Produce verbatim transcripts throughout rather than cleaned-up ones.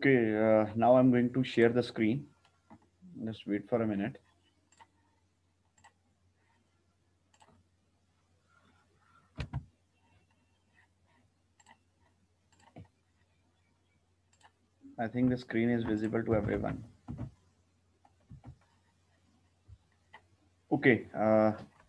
Okay, uh, now I'm going to share the screen. Just wait for a minute. I think the screen is visible to everyone. Okay, uh,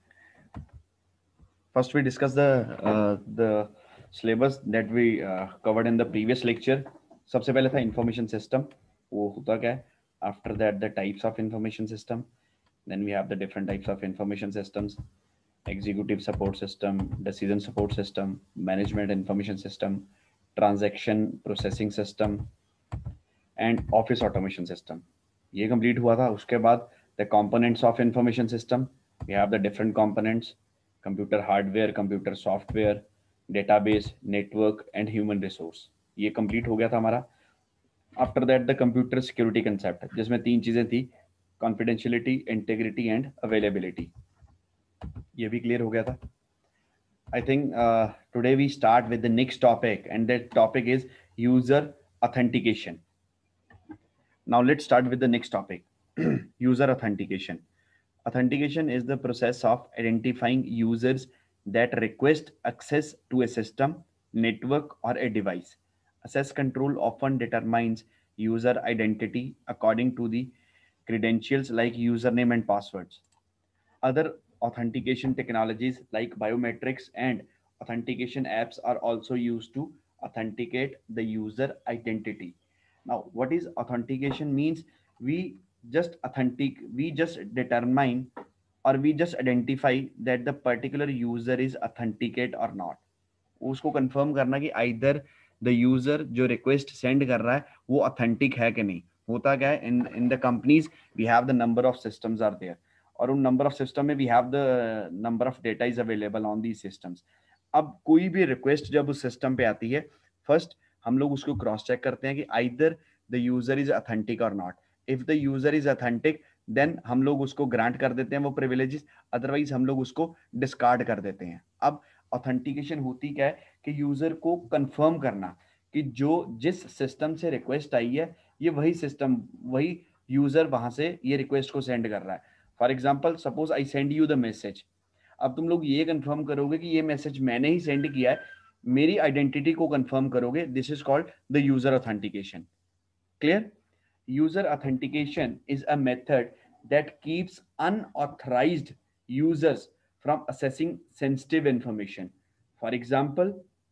first we discuss the uh, the syllabus that we uh, covered in the previous lecture. सबसे पहले था information system. वो होता क्या है? After that, the types of information system. Then we have the different types of information systems: executive support system, decision support system, management information system, transaction processing system, and office automation system. ये complete हुआ था. उसके बाद the components of information system. We have the different components: computer hardware, computer software, database, network and human resource. ये complete हो गया था हमारा. After that the computer security concept, जिसमें तीन चीज़ें थी: कॉन्फिडेंशियलिटी, इंटेग्रिटी एंड अवेलेबिलिटी. ये भी क्लियर हो गया था. I think uh, today we start with the next topic, and that topic is user authentication. Now let's start with the next topic. User authentication. Authentication is the process of identifying users that request access to a system, network, or a device. Access control often determines user identity according to the credentials like username and passwords. Other authentication technologies like biometrics and authentication apps are also used to authenticate the user identity. Now, what is authentication means? We just authentic, we just determine or we just identify that the particular user is authenticate or not. उसको confirm करना कि either the user जो request send कर रहा है वो authentic है कि नहीं. होता क्या है, in in the companies we have the number of systems are there, और उन नंबर ऑफ सिस्टम में we have the number of data is available on the systems. अब कोई भी रिक्वेस्ट जब उस सिस्टम पे आती है, फर्स्ट हम लोग उसको क्रॉस चेक करते हैं कि either the user is authentic और not. If the user is authentic then हम लोग उसको ग्रांट कर देते हैं वो प्रिविलेजेस, अदरवाइज हम लोग उसको डिस्कार्ड कर देते हैं. अब ऑथेंटिकेशन होती क्या है कि यूजर को कंफर्म करना कि जो जिस सिस्टम से रिक्वेस्ट आई है ये वही सिस्टम, वही यूजर वहां से ये रिक्वेस्ट को सेंड कर रहा है. For example, suppose I send you the message. अब तुम लोग ये कंफर्म करोगे कि ये मैसेज मैंने ही सेंड किया है, मेरी आइडेंटिटी को कंफर्म करोगे. This is called the user authentication. Clear? User authentication is a method that keeps unauthorized users from accessing sensitive information. For example,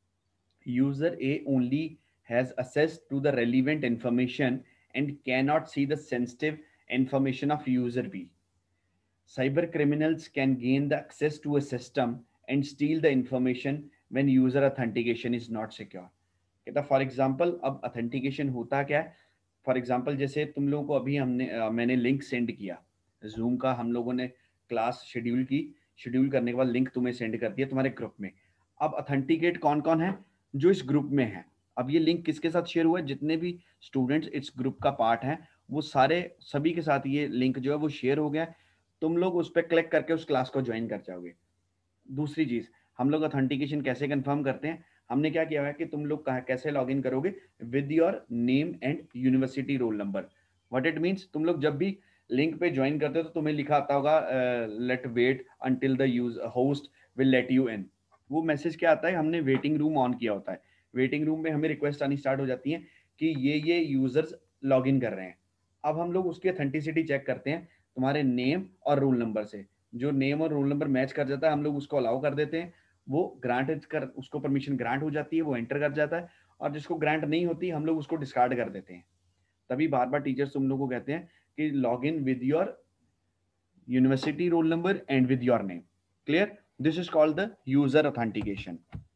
user A only has access to the relevant information and cannot see the sensitive information of user B. Cyber criminals can gain the access to a system and steal the information when user authentication is not secure. कहता for example, अब authentication होता क्या है. For example, जैसे तुम लोगों को अभी हमने अ, मैंने लिंक सेंड किया जूम का, हम लोगों ने क्लास शेड्यूल की, शेड्यूल करने के बाद लिंक तुम्हें सेंड कर दिया तुम्हारे ग्रुप में. अब ऑथेंटिकेट कौन कौन है? जो इस ग्रुप में है. अब ये लिंक किसके साथ शेयर हुआ है? जितने भी स्टूडेंट्स इस ग्रुप का पार्ट हैं वो सारे सभी के साथ ये लिंक जो है वो शेयर हो गया. तुम लोग उस पर क्लिक करके उस क्लास को ज्वाइन कर जाओगे. दूसरी चीज, हम लोग ऑथेंटिकेशन कैसे कंफर्म करते हैं? हमने क्या किया है कि तुम लोग कहाँ कैसे लॉग इन करोगे? With your name and university roll number. What it means, तुम लोग जब भी लिंक पे ज्वाइन करते हो तो तुम्हें लिखा आता होगा let wait until the use host will let you in. वो मैसेज क्या आता है? हमने वेटिंग रूम ऑन किया होता है. वेटिंग रूम में हमें रिक्वेस्ट आनी स्टार्ट हो जाती है कि ये ये यूजर्स लॉग इन कर रहे हैं. अब हम लोग उसकी अथेंटिसिटी चेक करते हैं तुम्हारे नेम और रोल नंबर से. जो नेम और रोल नंबर मैच कर जाता है हम लोग उसको अलाउ कर देते हैं, वो ग्रांट कर, उसको परमिशन ग्रांट हो जाती है, वो एंटर कर जाता है. और जिसको ग्रांट नहीं होती हम लोग उसको डिस्कार्ड कर देते हैं. तभी बार बार टीचर्स तुम लोग को कहते हैं कि log in with your university roll number and with your name. Clear? This is called the user authentication.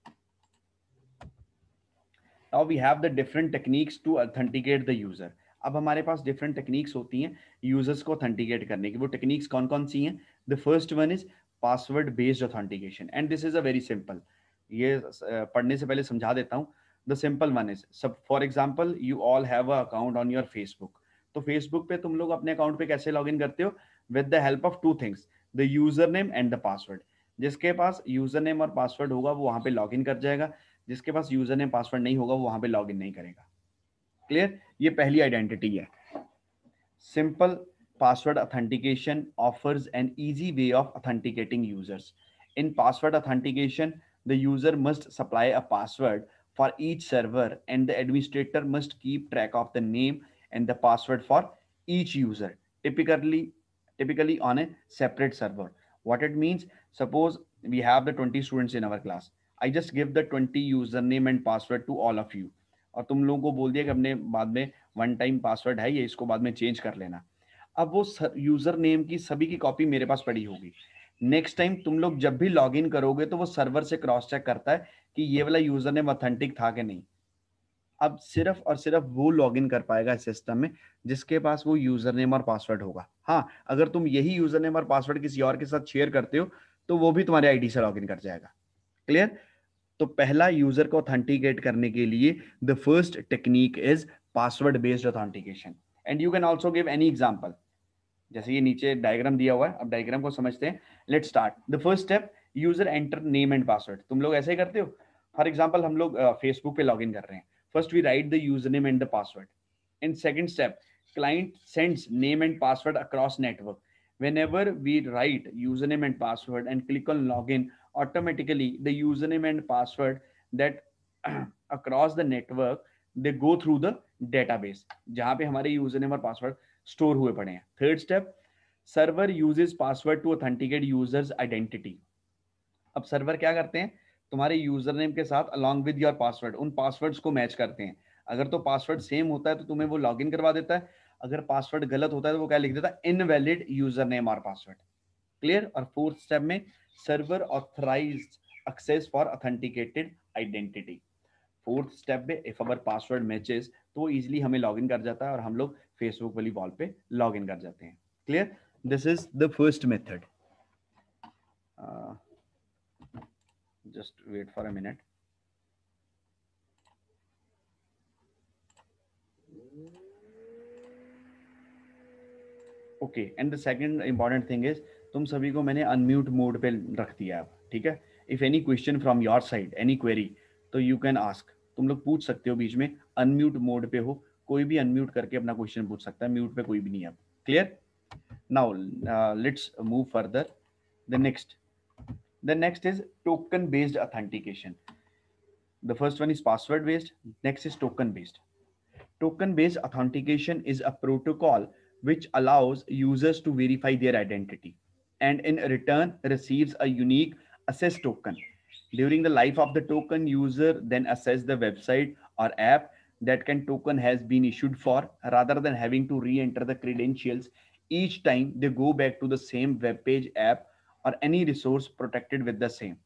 Now we have the different techniques to authenticate the user. अब हमारे पास डिफरेंट टेक्निक्स होती हैं यूजर्स को authenticate करने की. वो techniques कौन कौन सी हैं? The first one is password based authentication, and this is a very simple. ये पढ़ने से पहले समझा देता हूँ. द सिंपल वन इज, सब for example you all have a account on your Facebook. तो फेसबुक पे तुम लोग अपने अकाउंट पे कैसे लॉग इन करते हो? With the help of two things, the user name and the password. जिसके पास यूजर नेम और पासवर्ड होगा वो वहां पे लॉग इन कर जाएगा. जिसके पास यूजर नेम पासवर्ड नहीं होगा वो वहां पे लॉग इन नहीं करेगा. क्लियर, ये पहली आइडेंटिटी है। Simple password authentication offers an easy way of authenticating users. In password authentication, the user must supply a password for each server, and the administrator must keep track of the name and the password for each user, typically typically on a separate server. What it means, suppose we have the twenty students in our class. I just give the twenty username and password to all of you, और तुम लोगों को बोल दिया कि अपने बाद में वन टाइम पासवर्ड है ये, इसको बाद में चेंज कर लेना। अब वो यूजर नेम की सभी की कॉपी मेरे पास पड़ी होगी। नेक्स्ट टाइम तुम लोग जब भी लॉगिन करोगे तो वो सर्वर से क्रॉस चेक करता है कि ये वाला यूजर नेम ऑथेंटिक था कि नहीं। अब सिर्फ और सिर्फ वो लॉगिन कर पाएगा इस सिस्टम में जिसके पास वो यूजर नेम और पासवर्ड होगा। हाँ, अगर तुम यही यूजर नेम और पासवर्ड किसी और के साथ शेयर करते हो तो वो भी तुम्हारे आईडी से लॉगिन कर जाएगा। क्लियर? तो पहला यूजर को ऑथेंटिकेट करने के लिए the first technique is password based authentication, and you can also give any example. जैसे ये नीचे डायग्राम दिया हुआ है, अब डायग्राम को समझते हैं। Let's start. The first step, user enter name and password. तुम लोग ऐसे ही करते हो। फॉर एग्जांपल हम लोग फेसबुक uh, पे लॉगिन कर रहे हैं। First we write the user name and the password. In second step, client sends name and password across network. Whenever we write username and password and click on login, automatically the username and password that across the network, they go through the database जहां पे हमारे username और password store हुए पड़े हैं। Third step, server uses password to authenticate user's identity. अब server क्या करते हैं, तुम्हारे यूजर नेम के साथ अलॉन्ग विद योर पासवर्ड उन पासवर्ड्स को मैच करते हैं। अगर तो पासवर्ड सेम होता है तो तुम्हें वो लॉगिन करवा देता है, अगर पासवर्ड गलत होता है तो वो क्या लिख देता है, इनवैलिड यूजर नेम और पासवर्ड। क्लियर? और फोर्थ स्टेप में, server authorized access for authenticated identity. Fourth step पे इफ अवर पासवर्ड मैचेस तो वो इजीली हमें लॉगिन कर जाता है और हम लोग फेसबुक वाली वॉल पे लॉगिन कर जाते हैं। Clear? This is the first method. just wait for a minute. Okay, and the second important thing is, तुम सभी को मैंने अनम्यूट मोड पे रख दिया है, ठीक है? If any question from your side, any query, तो यू कैन आस्क, तुम लोग पूछ सकते हो बीच में। अनम्यूट मोड पे हो, कोई भी अनम्यूट करके अपना क्वेश्चन पूछ सकता है, म्यूट पे कोई भी नहीं है। Clear? Now let's move further. The next the next is token based authentication. The first one is password based, next is token based. Token based authentication is a protocol which allows users to verify their identity and in return receives a unique access token. During the life of the token, user then access the website or app that can token has been issued for, rather than having to re-enter the credentials each time they go back to the same web page, app or any resource protected with the same.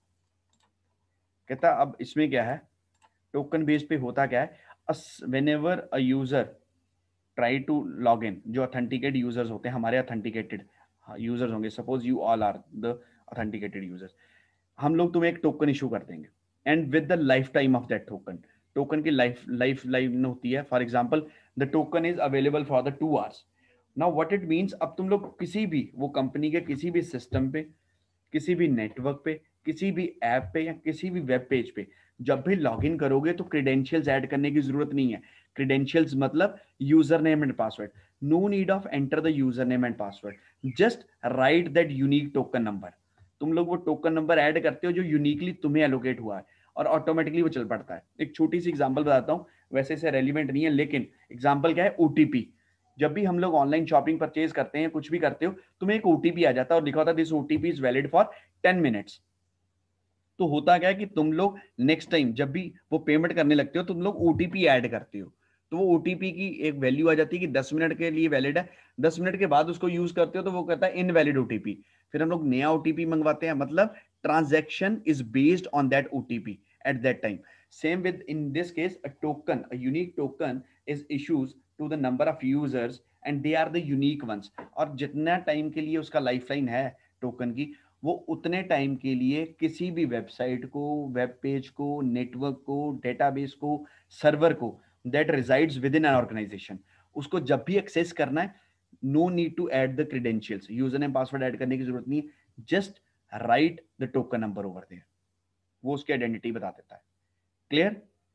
कहता अब इसमें क्या है, token base पे होता क्या है, whenever a user try to log in, जो ऑथेंटिकेट यूजर्स होते हैं हमारे ऑथेंटिकेटेड यूजर्स होंगे, suppose you all are the authenticated users, हम लोग तुम्हें एक टोकन इशू कर देंगे and with the life time of that token, token की लाइफ लाइफ लाइन होती है। For example the token is available for the two hours. Now what it means, अब तुम लोग किसी भी वो कंपनी के किसी भी सिस्टम पे, किसी भी नेटवर्क पे, किसी भी ऐप पे या किसी भी वेब पेज पे जब भी लॉगिन करोगे तो क्रेडेंशियल्स ऐड करने की जरूरत नहीं है। क्रेडेंशियल्स मतलब user name and password. No need of enter the user name and password, just write that unique token number. तुम लोग वो टोकन नंबर ऐड करते हो जो यूनिकली तुम्हें एलोकेट हुआ है और ऑटोमेटिकली वो चल पड़ता है। एक छोटी सी एग्जांपल बताता हूँ, वैसे से रेलिवेंट नहीं है लेकिन एग्जांपल क्या है, ओटीपी। जब भी हम लोग ऑनलाइन शॉपिंग परचेज करते हैं, कुछ भी करते हो, तुम्हें एक ओटीपी आ जाता है और लिखा होता है this OTP is valid for ten minutes. तो होता क्या है कि तुम लोग नेक्स्ट टाइम जब भी वो पेमेंट करने लगते हो तुम लोग ओटीपी ऐड करते हो, तो वो ओटीपी की एक वैल्यू आ जाती है कि दस मिनट के लिए वैलिड है। दस मिनट के बाद उसको यूज करते हो तो वो कहता है इनवैलिड ओटीपी। फिर हम लोग नया ओटीपी मंगवाते हैं, मतलब transaction is based on that OTP at that time. Same within this case a token, a unique token is issues to the number of users and they are the unique ones. और जितना time के लिए उसका lifeline है token की, वो उतने time के लिए किसी भी वेबसाइट को, वेब पेज को, नेटवर्क को, डेटाबेस को, सर्वर को that resides within an organization, उसको जब भी एक्सेस करना है, no need to add the credentials, user name password add करने की जरूरत नहीं है, just write the token number over there, वो उसकी आइडेंटिटी बता देता है। Clear?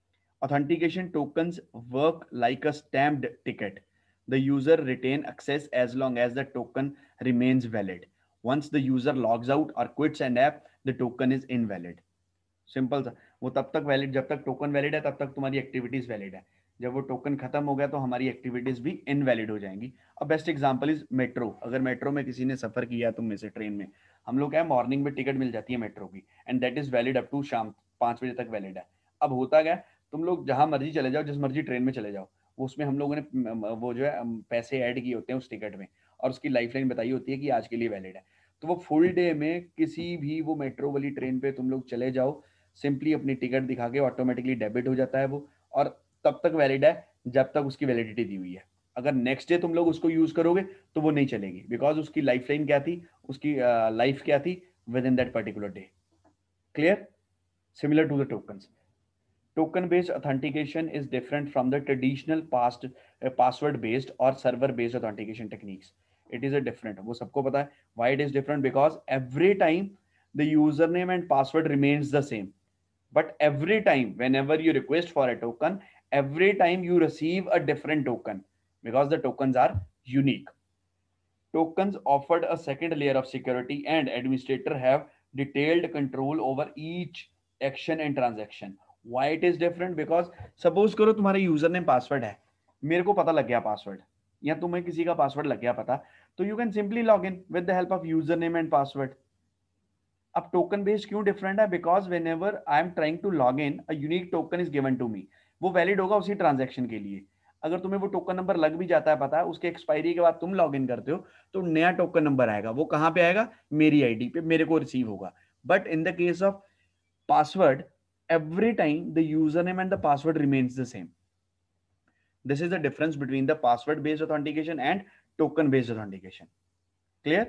Authentication tokens work like a stamped ticket. The user retain access as long as the token remains valid. Once the user logs out or quits an app, the token is invalid. Simple सा, वो तब तक valid जब तक token valid है, तब तक तुम्हारी एक्टिविटीज वैलिड है. जब वो टोकन खत्म हो गया तो हमारी एक्टिविटीज भी इनवैलिड हो जाएंगी. अब बेस्ट एग्जांपल इज मेट्रो. अगर मेट्रो में किसी ने सफर किया तुम में से ट्रेन में, हम लोग क्या है, मॉर्निंग में टिकट मिल जाती है मेट्रो की, and that is valid up to शाम पाँच बजे तक वैलिड है. अब होता क्या है, तुम लोग जहां मर्जी चले जाओ, जिस मर्जी ट्रेन में चले जाओ, उसमें हम लोगों ने वो जो है पैसे ऐड किए होते हैं उस टिकट में, और उसकी लाइफ लाइन बताई होती है कि आज के लिए वैलिड है. तो वो फुल डे में किसी भी वो मेट्रो वाली ट्रेन पे तुम लोग चले जाओ, सिंपली अपनी टिकट दिखा के ऑटोमेटिकली डेबिट हो जाता है वो, और तब तक वैलिड है जब तक उसकी वैलिडिटी दी हुई है. अगर नेक्स्ट डे तुम लोग उसको यूज करोगे तो वो नहीं चलेगी, बिकॉज उसकी लाइफ लाइन क्या थी, उसकी लाइफ uh, क्या थी within that particular day. Clear? Similar to the tokens. Token based authentication is different from the traditional past uh, password based or server based authentication techniques. It is a different, वो सबको पता है. Why it is different? Because every time the username and password remains the same, but every time whenever you request for a token, every time you receive a different token, because the tokens are unique. Tokens offered a second layer of security, and administrator have detailed control over each action and transaction. Why it is different? Because suppose करो तुम्हारा user name password है, मेरे को पता लग गया password, या तुम्हें किसी का पासवर्ड लग गया पता, तो you can simply log in with the help of user name and password. अब टोकन बेस्ड क्यों डिफरेंट है? Because whenever I am trying to log in, a unique token is given to me. वो valid होगा उसी transaction के लिए. अगर तुम्हें वो टोकन नंबर लग भी जाता है पता है, उसके एक्सपायरी के बाद तुम लॉग इन करते हो तो नया टोकन नंबर आएगा. वो कहाँ पे आएगा? मेरी आईडी पे, मेरे को रिसीव होगा. But in the case of password, every time the username and the password remains the same. This is the difference between the password based authentication and token based authentication. Clear?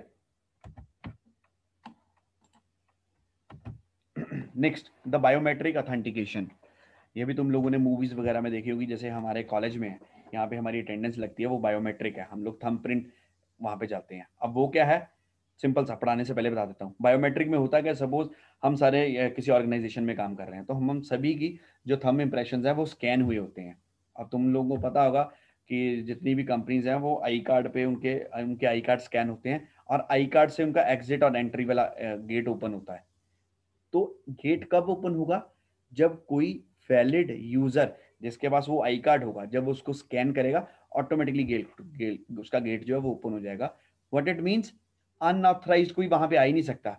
Next, the biometric authentication. ये भी तुम लोगों ने movies वगैरह में देखी होगी. जैसे हमारे कॉलेज में है, यहाँ पे हमारी अटेंडेंस लगती है, वो बायोमेट्रिक है. हम लोग थंब प्रिंट वहां पे जाते हैं. अब वो क्या है, सिंपल सा पढ़ाने से पहले बता देता हूँ. बायोमेट्रिक में होता क्या, सपोज हम सारे किसी ऑर्गेनाइजेशन में काम कर रहे हैं, तो हम हम सभी की जो थंब इंप्रेशन है वो स्कैन हुए होते हैं. अब तुम लोगों को पता होगा कि जितनी भी कंपनीज हैं वो आई कार्ड पे उनके उनके आई कार्ड स्कैन होते हैं, और आई कार्ड से उनका एग्जिट और एंट्री वाला गेट ओपन होता है. तो गेट कब ओपन होगा? जब कोई वैलिड यूजर जिसके पास वो आई कार्ड होगा, जब उसको स्कैन करेगा ऑटोमेटिकली गेट गेट उसका गेट जो है वो ओपन हो जाएगा. व्हाट इट मींस, अनऑथराइज्ड कोई वहां पे आ ही नहीं सकता,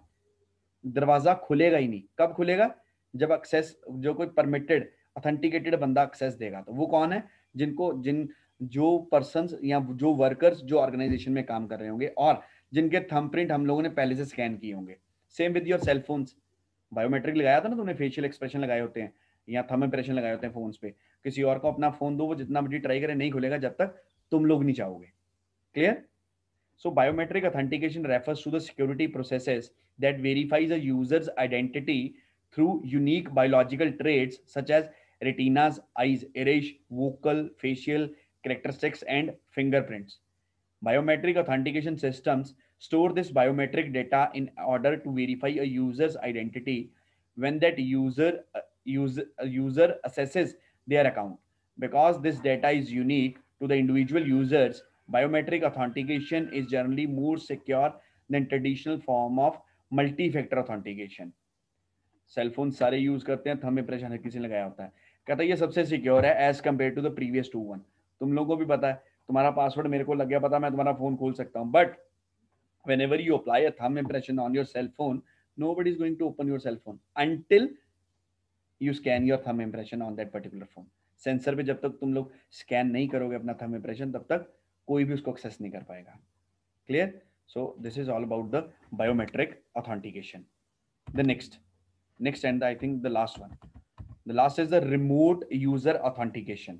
दरवाजा खुलेगा ही नहीं. कब खुलेगा? जब एक्सेस, जो कोई परमिटेड ऑथेंटिकेटेड बंदा एक्सेस देगा. तो वो कौन है? जिनको जिन जो पर्संस या जो वर्कर्स जो ऑर्गेनाइजेशन में काम कर रहे होंगे, और जिनके थंबप्रिंट हम लोगों ने पहले से स्कैन किए होंगे. Same with your cell phones. Biometric लगाया था ना तुमने, फेशियल एक्सप्रेशन लगाए होते हैं या थंब इंप्रेशन लगाए होते हैं फोन्स पे. किसी और को अपना फोन दो, वो जितना मर्जी ट्राई करे नहीं खुलेगा जब तक तुम लोग नहीं चाहोगे. Clear? So biometric authentication refers to the security processes that verifies a user's identity through unique biological traits such as retinas, eyes, iris, vocal, facial characteristics, and fingerprints. Biometric authentication systems store this biometric data in order to verify a user's identity when that user uh, user, uh, user assesses their account. Because this data is unique to the individual users, biometric authentication is generally more secure than traditional form of multi-factor authentication. Cell phone सारे use करते हैं, thumb impression हर किसी ने लगाया होता है. कहता है ये सबसे सिक्योर है as compare to the previous two one. तुम लोगों को भी पता है, तुम्हारा पासवर्ड मेरे को लग गया पता, मैं तुम्हारा फोन खोल सकता हूँ. But whenever you apply a thumb impression on your cell phone, nobody is going to open your cell phone until you scan your thumb impression on that particular phone. Sensor पे जब तक तुम लोग scan नहीं करोगे अपना thumb impression, तब तक कोई भी उसको एक्सेस नहीं कर पाएगा. Clear? So this is all about the biometric authentication. The next next and I think the last one, the last is the remote user authentication.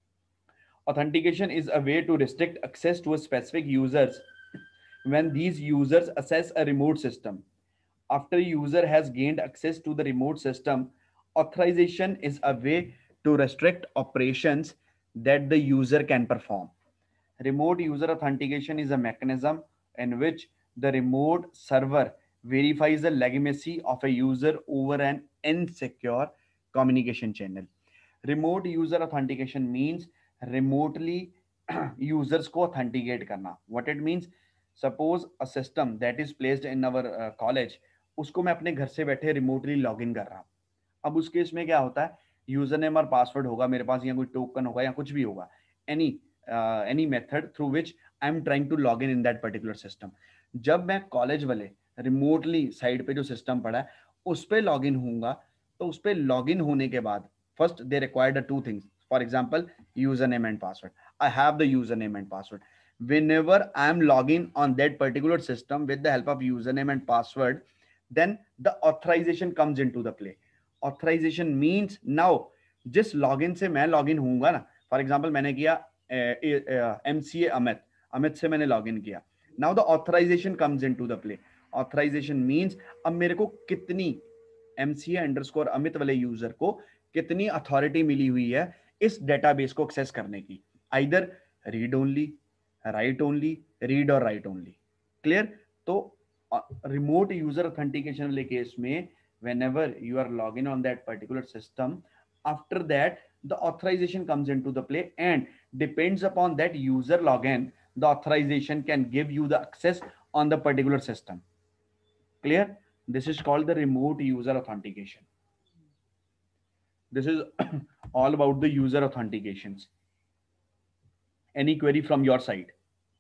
Authentication is a way to restrict access to a specific users when these users access a remote system. After a user has gained access to the remote system, authorization is a way to restrict operations that the user can perform. Remote user authentication is a mechanism in which the remote server verifies the legitimacy of a user over an insecure communication channel. Remote user authentication means remotely users को authenticate करना. What it means, suppose a system that is placed in our college, उसको मैं अपने घर से बैठे remotely log in कर रहा हूँ. अब उस केस में क्या होता है, यूजर नेम और पासवर्ड होगा मेरे पास, या कोई टोकन होगा, या कुछ भी होगा, any any method through which I am trying to log in in that particular system. जब मैं कॉलेज वाले रिमोटली साइड पे जो सिस्टम पड़ा है उस पर लॉग इन होऊंगा, तो उस पर लॉग इन होने के बाद first they required two things. For example, user name and password. I have the user name and password. whenever I am logging on that particular system with the help of username and password, then the authorization comes into the play. Authorization means now जिस login से मैं login होऊंगा ना, for example मैंने किया M C A Amit, Amit से मैंने login किया. Now the authorization comes into the play. Authorization means अब मेरे को कितनी M C A underscore Amit वाले यूजर को कितनी अथॉरिटी मिली हुई है इस डेटाबेस को एक्सेस करने की. Either read only, write only, read और राइट ओनली. क्लियर? तो रिमोट यूजर ऑथेंटिकेशन वाले केस में whenever you are logging on that particular system, after that the authorization comes into the play, and depends upon that user login, the authorization can give you the access on the particular system. Clear? This is called the remote user authentication. This is all about the user authentications. Any query from your side?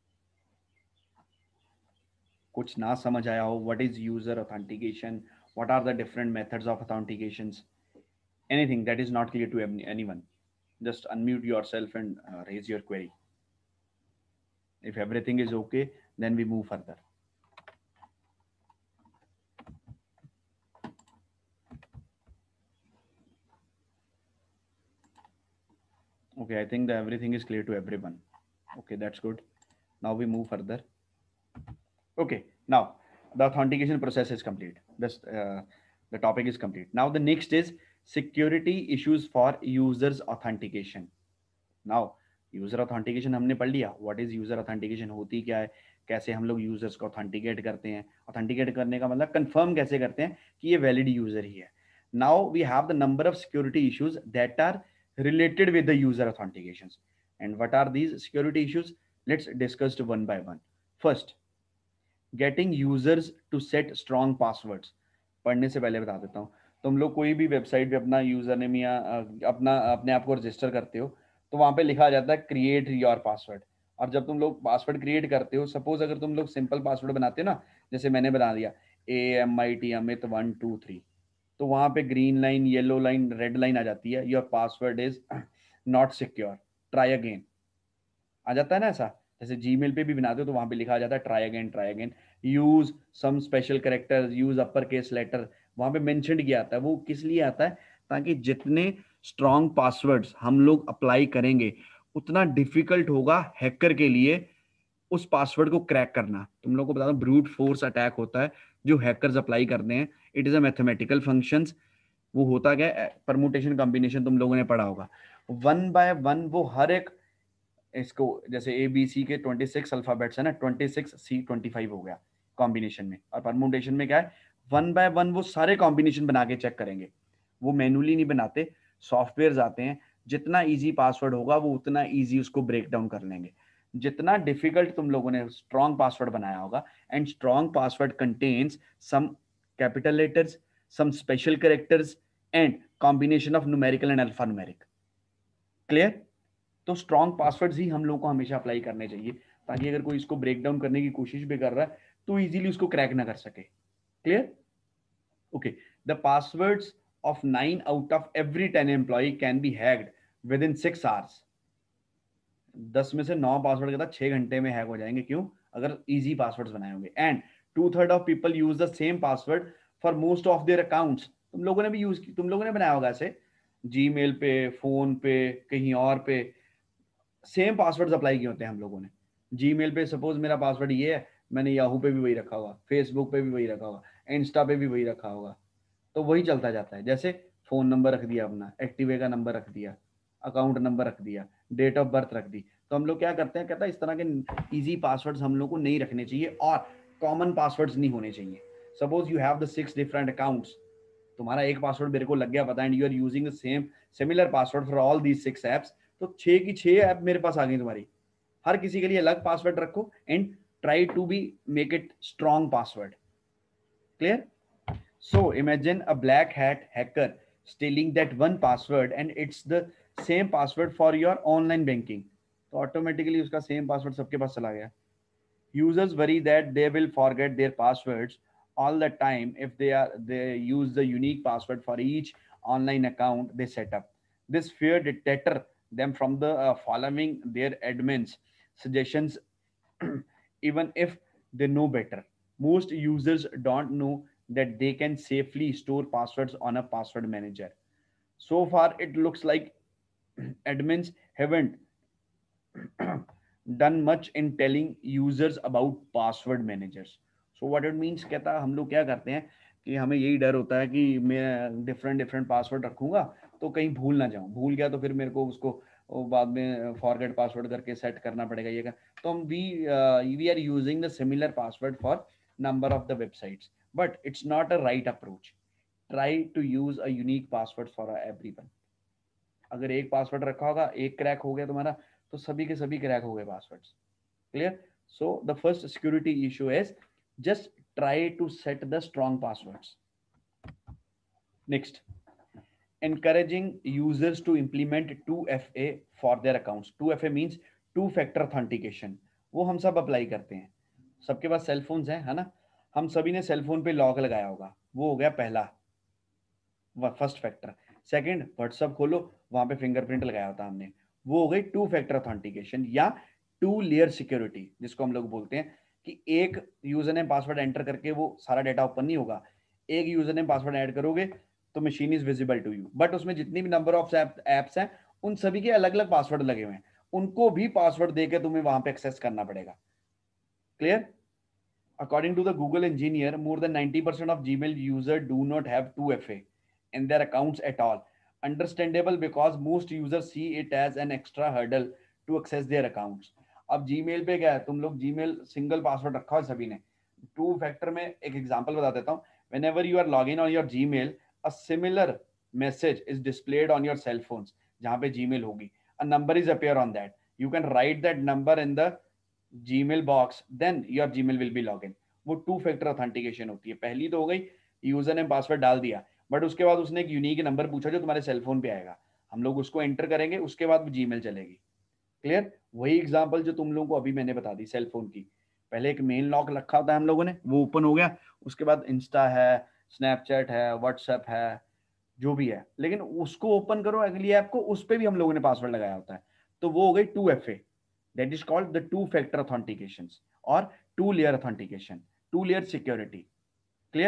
कुछ ना समझ आया हो, what is user authentication, what are the different methods of authentications, anything that is not clear to anyone, just unmute yourself and uh, raise your query. If everything is okay, then we move further. Okay, I think that everything is clear to everyone. Okay, that's good. Now we move further. Okay, now the authentication process is complete. This uh, the topic is complete. Now the next is security issues for users authentication. Now user authentication हमने पढ़ लिया. What is user authentication, होती क्या है, कैसे हम लोग users को ऑथेंटिकेट करते हैं. ऑथेंटिकेट करने का मतलब कंफर्म कैसे करते हैं कि ये वैलिड यूजर ही है. Now we have the number of security issues that are related with the user authentications. And what are these security issues? Let's discuss one by one. First, getting users to set strong passwords. पढ़ने से पहले बता देता हूँ, तुम लोग कोई भी वेबसाइट पे अपना यूजर नेम या अपना अपने आप को रजिस्टर करते हो तो वहां पे लिखा जाता है क्रिएट योर पासवर्ड. और जब तुम लोग पासवर्ड क्रिएट करते हो, सपोज अगर तुम लोग सिंपल पासवर्ड बनाते हो ना, जैसे मैंने बना दिया A M I T Amit one two three, तो वहां पे green line, yellow line, red line आ जाती है, your password is not secure, try again आ जाता है ना ऐसा. जैसे जीमेल पे भी बनाते हो तो वहां पे लिखा जाता है try again, try again, use some special characters, use upper case letter, वहां पे मेंशन किया आता है. वो किस लिए आता है? ताकि जितने स्ट्रॉन्ग पासवर्ड्स हम लोग अप्लाई करेंगे उतना डिफिकल्ट होगा हैकर के लिए उस पासवर्ड को क्रैक करना. तुम लोग को बता दो, ब्रूट फोर्स अटैक होता है जो हैकर्स अप्लाई करते हैं. It is a mathematical functions. वो होता क्या है, परमुटेशन कॉम्बिनेशन तुम लोगों ने पढ़ा होगा. वन बाय वन वो हर एक, इसको जैसे ए बी सी के ट्वेंटी सिक्स अल्फाबेट्स है ना, twenty six C twenty five हो गया कॉम्बिनेशन में. और परमुटेशन में क्या है, वन बाय वन वो सारे कॉम्बिनेशन बना के चेक करेंगे. वो मैनुअली नहीं बनाते, सॉफ्टवेयर आते हैं. जितना इजी पासवर्ड होगा वो उतना इजी उसको ब्रेक डाउन कर लेंगे. जितना डिफिकल्ट तुम लोगों ने स्ट्रॉन्ग पासवर्ड बनाया होगा, and strong password contains some capital letters, some special characters and combination of numerical and alpha numeric. Clear? तो स्ट्रॉन्ग पासवर्ड्स ही हम लोग को हमेशा अप्लाई करने चाहिए, ताकि अगर कोई इसको ब्रेक डाउन करने की कोशिश भी कर रहा है तो इजीली उसको क्रैक ना कर सके. Clear? Okay. The passwords of nine out of every ten employee can be hacked within six hours. दस में से नौ पासवर्ड के साथ छह घंटे में हैक हो जाएंगे. क्यों? अगर इजी पासवर्ड्स बनाए होंगे. And two third of people use the same password for most of their accounts. तुम लोगों ने भी यूज की, तुम लोगों ने बनाया होगा ऐसे, जीमेल पे, फोन पे, कहीं और पे सेम पासवर्ड्स अप्लाई किए होते हैं हम लोगों ने. जीमेल पे सपोज मेरा पासवर्ड ये है, मैंने याहू पे भी वही रखा होगा, फेसबुक पे भी वही रखा होगा, इंस्टा पे भी वही रखा होगा. तो वही चलता जाता है. जैसे फोन नंबर रख दिया अपना, एक्टिवे का नंबर रख दिया, अकाउंट नंबर रख दिया, डेट ऑफ बर्थ रख दी. तो हम लोग क्या करते हैं, कहता है इस तरह के इजी पासवर्ड्स हम लोग को नहीं रखने चाहिए और कॉमन पासवर्ड्स नहीं होने चाहिए. Suppose you have the six different accounts, तुम्हारा एक पासवर्ड मेरे को लग गया पता, and you are using the same similar password for all these six apps, तो छह की छह ऐप मेरे पास आ गई तुम्हारी। हर किसी के लिए अलग पासवर्ड रखो and try to be make it strong password. Clear? So imagine a black hat hacker stealing that one password and it's the same password for your online banking. तो automatically उसका same password सबके पास चला गया। Users worry that they will forget their passwords all the time if they are they use the unique password for each online account they set up. This fear deter them from the uh, following their admins suggestions even if they know better. Most users don't know that they can safely store passwords on a password manager. So far, it looks like admins haven't done much in telling users about password managers. So what it means, कहता हम लोग क्या करते हैं कि हमें यही डर होता है कि मैं डिफरेंट डिफरेंट पासवर्ड रखूंगा तो कहीं भूल ना जाऊं, भूल गया तो फिर मेरे को उसको वो बाद में फॉरगेट पासवर्ड करके सेट करना पड़ेगा ये का। तो हम we we are using the similar password for number of the websites, but it's not a right approach. Try to use a unique password for everyone. अगर एक पासवर्ड रखा होगा, एक क्रैक हो गया तुम्हारा, तो सभी के सभी क्रैक हो गए passwords. Clear? So the first security issue is just try to set the strong passwords. Next, encouraging users to implement two F A for their accounts. Two F A means two factor authentication. वो हम सब apply करते हैं, सबके पास cell phones हैं, है ना? हम सभी ने सेल फोन पे लॉक लगाया होगा, वो हो गया पहला फर्स्ट फैक्टर। सेकंड, व्हाट्सअप खोलो, वहां पे फिंगरप्रिंट लगाया होता हमने, वो हो गई टू फैक्टर ऑथेंटिकेशन या टू लेयर सिक्योरिटी, जिसको हम लोग बोलते हैं कि एक यूजर नेम पासवर्ड एंटर करके वो सारा डेटा ओपन नहीं होगा। एक यूजर नेम पासवर्ड ऐड करोगे तो machine is visible to you, but उसमें जितनी भी नंबर ऑफ एप्स हैं उन सभी के अलग अलग पासवर्ड लगे हुए हैं, उनको भी पासवर्ड देके तुम्हें वहां पे एक्सेस करना पड़ेगा। Clear? According to the Google engineer, more than ninety percent of Gmail users do not have two F A in their accounts at all. Understandable because most users see it as an extra hurdle to access their accounts. अब Gmail पे क्या है, तुम लोग Gmail single password रखा है सभी ने। टू फैक्टर में एक एग्जांपल बता देता हूँ। Whenever you are logging on your Gmail, a similar message is displayed on your cell phones जहाँ पे Gmail होगी. A number is appear on that. You can write that number in the Gmail box, then your Gmail will be login. वो two factor authentication होती है। पहली तो हो गई, यूजर ने पासवर्ड डाल दिया, बट उसके बाद उसने एक यूनिक नंबर पूछा जो तुम्हारे सेलफोन पे आएगा, हम लोग उसको एंटर करेंगे, उसके बाद जीमेल चलेगी। क्लियर? वही एग्जांपल जो तुम लोगों को अभी मैंने बता दी सेलफोन की। पहले एक मेन लॉक रखा होता है हम लोगों ने, वो ओपन हो गया, उसके बाद इंस्टा है, स्नैपचैट है, व्हाट्सएप है, जो भी है, लेकिन उसको ओपन करो अगली ऐप को, उस पर भी हम लोगों ने पासवर्ड लगाया होता है, तो वो हो गई two F A. That is called the two factor authentications or two layer authentication, two layer security. Clear?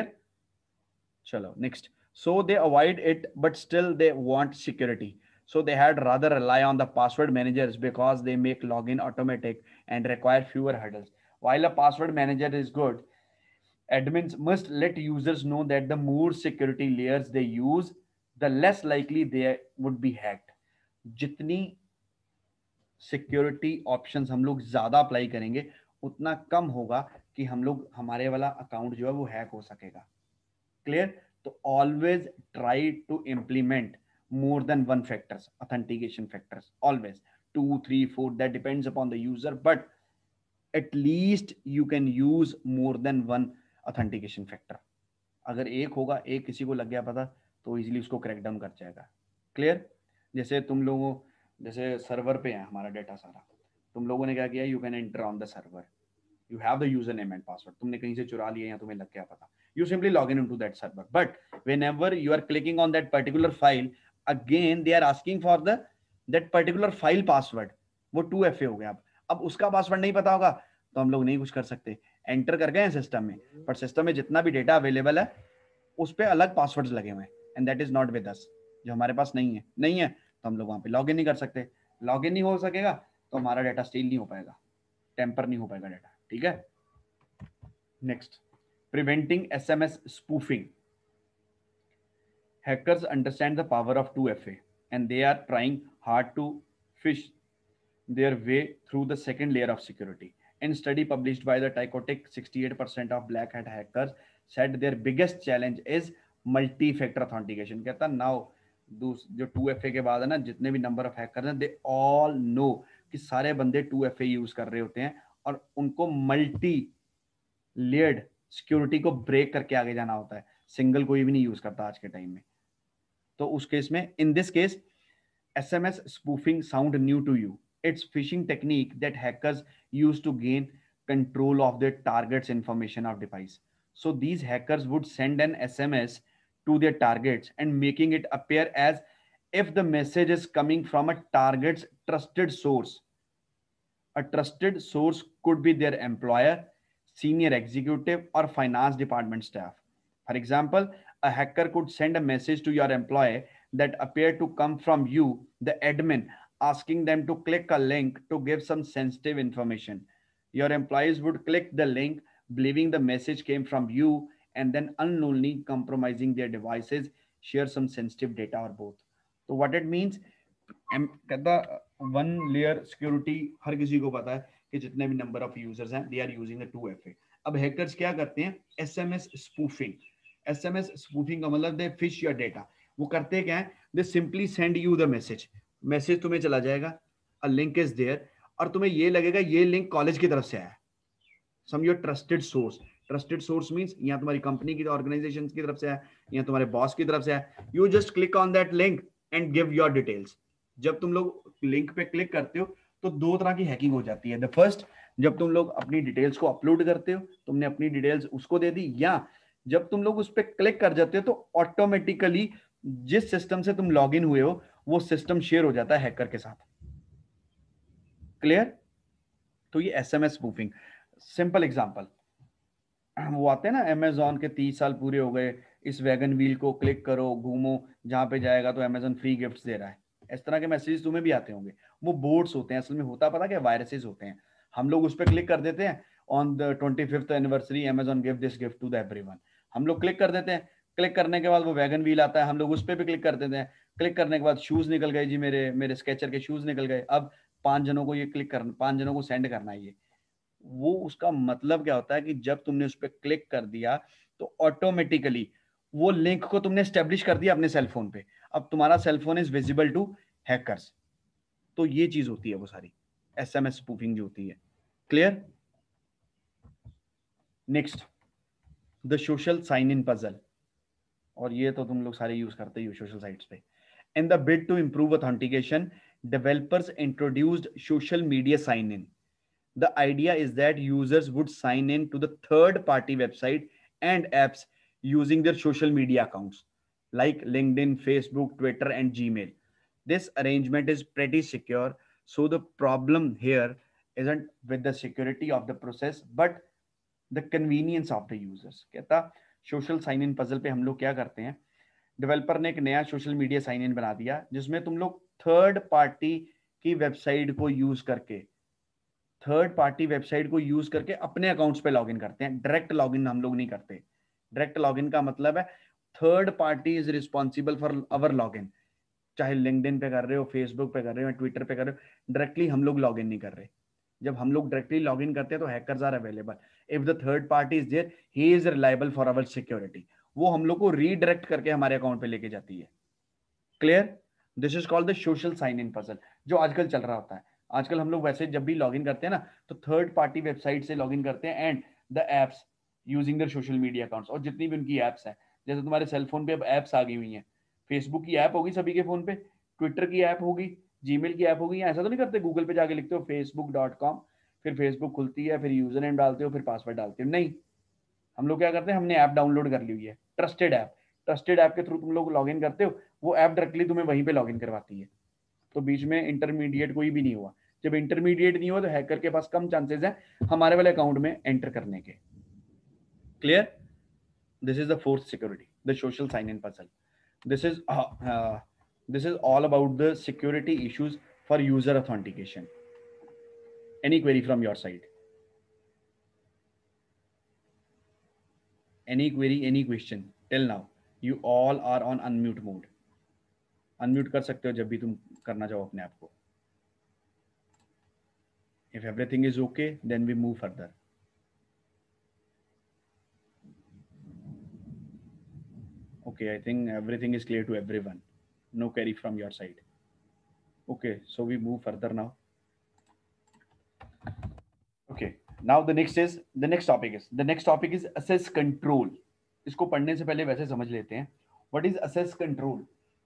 Chalo, next. So they avoid it, but still they want security. So they had rather rely on the password managers because they make login automatic and require fewer hurdles. While a password manager is good, admins must let users know that the more security layers they use, the less likely they would be hacked. जितनी security options हम लोग ज्यादा apply करेंगे, उतना कम होगा कि हम लोग हमारे वाला अकाउंट जो है वो हैक हो सकेगा। क्लियर? तो always try to implement more than one factors authentication factors, always two three four, that depends upon the user, but at least you can use more than one authentication factor. अगर एक होगा, एक किसी को लग गया पता, तो इजीली उसको क्रैक डाउन कर जाएगा। क्लियर? जैसे तुम लोगों, जैसे सर्वर पे है हमारा डेटा सारा, तुम लोगों ने क्या किया, you can enter on the server, you have the user name and password, तुमने कहीं से चुरा लिया या तुम्हें लग गया पता, you simply log in into that server, but whenever you are clicking on that particular file, again they are asking for the that particular file password, वो टू एफ ए हो गया। अब अब उसका पासवर्ड नहीं पता होगा तो हम लोग नहीं कुछ कर सकते, एंटर कर गए सिस्टम में, पर सिस्टम में जितना भी डेटा अवेलेबल है उस पर अलग पासवर्ड्स लगे हुए हैं, and that is not with us, जो हमारे पास नहीं है नहीं है तो हम लोग वहां पे लॉग इन नहीं कर सकते। लॉग इन नहीं हो सकेगा तो हमारा डेटा स्टील नहीं हो पाएगा, टेम्पर नहीं हो पाएगा डेटा। ठीक है? Next, preventing S M S spoofing. Hackers understand the power of two F A and they are trying hard to fish their way through the second layer of security. In study published by the Tycotic, sixty-eight percent of black hat hackers said their biggest challenge is multi factor authentication. कहता now जो two F A के बाद है ना, जितने भी number of hacker हैं, they all know कि सारे बंदे टू एफ ए यूज कर रहे होते हैं और उनको मल्टी लेयर्ड सिक्योरिटी को ब्रेक करके आगे जाना होता है। सिंगल कोई भी नहीं यूज करता आज के टाइम में। तो उस केस में, in this case, S M S spoofing sound new to you. It's phishing technique that hackers use to gain control of their target's information or device. So these hackers would send an S M S to their targets and making it appear as if the message is coming from a target's trusted source. A trusted source could be their employer, senior executive, or finance department staff. For example, a hacker could send a message to your employee that appeared to come from you, the admin, asking them to click a link to give some sensitive information. Your employees would click the link, believing the message came from you, and then unknowingly compromising their devices, share some sensitive data or both. So, what it means, कहता one layer security हर किसी को पता है कि जितने भी number of users हैं they are using the two F A. अब हैकर्स क्या करते हैं, एसएमएस स्पूफिंग। एसएमएस स्पूफिंग का मतलब दे फिश योर डेटा। वो करते क्या है, they simply send you the message. Message तुम्हें चला जाएगा, अ लिंक इज देयर, और तुम्हें ये लगेगा ये लिंक कॉलेज की तरफ से आया। Some your trusted source. Trusted source means या तुम्हारी कंपनी की ऑर्गेनाइजेशन की तरफ से है या तुम्हारे बॉस की तरफ से है। You just click on that link and give your details. जब तुम लोग लिंक पे क्लिक करते हो तो दो तरह की हैकिंग हो जाती है। द फर्स्ट, जब तुम लोग अपनी डिटेल्स को अपलोड करते हो, तुमने अपनी डिटेल्स उसको दे दी, या जब तुम लोग उस पर क्लिक कर जाते हो तो ऑटोमेटिकली जिस सिस्टम से तुम लॉग इन हुए हो वो सिस्टम शेयर हो जाता है हैकर के साथ। क्लियर? तो ये एसएमएस स्पूफिंग। सिंपल एग्जांपल, वो आते हैं ना, अमेजोन के तीस साल पूरे हो गए, इस वैगन व्हील को क्लिक करो, घूमो, जहां पे जाएगा तो अमेजोन फ्री गिफ्ट्स दे रहा है। इस तरह के मैसेज तुम्हें भी आते होंगे। वो बोर्ड्स होते हैं, असल में होता पता क्या, वायरसेस होते हैं। हम लोग उस पर क्लिक कर देते हैं, on the twenty fifth anniversary Amazon give this gift to the everyone. हम लोग क्लिक कर देते हैं। क्लिक करने के बाद वो वैगन व्हील आता है, हम लोग उस पर भी क्लिक कर देते हैं। क्लिक करने के बाद शूज निकल गए जी, मेरे मेरे स्केचर के शूज निकल गए। अब पांच जनों को ये क्लिक करना, पांच जनों को सेंड करना है ये। वो उसका मतलब क्या होता है कि जब तुमने उस पर क्लिक कर दिया तो ऑटोमेटिकली वो लिंक को तुमने स्टेब्लिश कर दिया अपने सेल फोन पे। अब तुम्हारा cell phone is visible to hackers. तो ये चीज होती है वो सारी एसएमएस स्पूफिंग जो होती है। Clear? Next, the social sign in puzzle. और ये तो तुम लोग सारे यूज करते ही हो सोशल साइट्स पे। In the bid to improve authentication, developers introduced social media sign in. The idea is that users would sign in to the third party website and apps using their social media accounts like LinkedIn, Facebook, Twitter, and Gmail. This arrangement is pretty secure. So the problem here isn't with the security of the process, but the convenience of the users. कहता social sign in puzzle पे हम लोग क्या करते हैं, developer ने एक नया सोशल मीडिया साइन इन बना दिया जिसमें तुम लोग थर्ड पार्टी की वेबसाइट को यूज करके थर्ड पार्टी वेबसाइट को यूज करके अपने अकाउंट्स पे लॉगिन करते हैं। डायरेक्ट लॉगिन हम लोग नहीं करते। डायरेक्ट लॉगिन का मतलब है third party is responsible for our login. चाहे लिंक्डइन पे कर रहे हो, फेसबुक पे कर रहे हो, ट्विटर पे कर रहे हो, डायरेक्टली हम लोग लॉगिन नहीं कर रहे। जब हम लोग डायरेक्टली लॉगिन करते हैं तो hackers are available. If the third party is there, he is reliable for our security. वो हम लोग को रीडायरेक्ट करके हमारे अकाउंट पे लेके जाती है। Clear? This is called the social sign in puzzle, जो आजकल चल रहा होता है। आजकल हम लोग वैसे जब भी लॉगिन करते हैं ना तो थर्ड पार्टी वेबसाइट से लॉगिन करते हैं and the apps using their social media accounts. और जितनी भी उनकी एप्स हैं, जैसे तुम्हारे सेल फोन पे अब एप्स आ गई हुई हैं। फेसबुक की ऐप होगी सभी के फोन पे, ट्विटर की ऐप होगी, जीमेल की ऐप होगी। ऐसा तो नहीं करते गूगल पे जाके लिखते हो फेसबुक डॉट कॉम, फिर फेसबुक खुलती है, फिर यूजर नेम डालते हो, फिर पासवर्ड डालते हो। नहीं, हम लोग क्या करते हैं, हमने ऐप डाउनलोड कर ली हुई है, ट्रस्टेड ऐप। ट्रस्टेड ऐप के थ्रू तुम लोग लॉगिन करते हो, वो ऐप डायरेक्टली तुम्हें वहीं पे लॉगिन करवाती है। तो बीच में इंटरमीडिएट कोई भी नहीं हुआ। जब इंटरमीडिएट नहीं हुआ तो हैकर के पास कम चांसेस है हमारे वाले अकाउंट में एंटर करने के। Clear? This is the fourth security, the social sign in puzzle. This is uh, uh, this is all about the security issues for user authentication. Any query from your side? Any query, any question till now? You all are on unmute mode. Unmute कर सकते हो जब भी तुम करना चाहो अपने आप को. If everything is okay, then we move further. Okay, I think everything is clear to everyone. No query from your side. Okay, so we move further now. Okay, now the next is the next topic is the next topic is assess control. इसको पढ़ने से पहले वैसे समझ लेते हैं. What is assess control?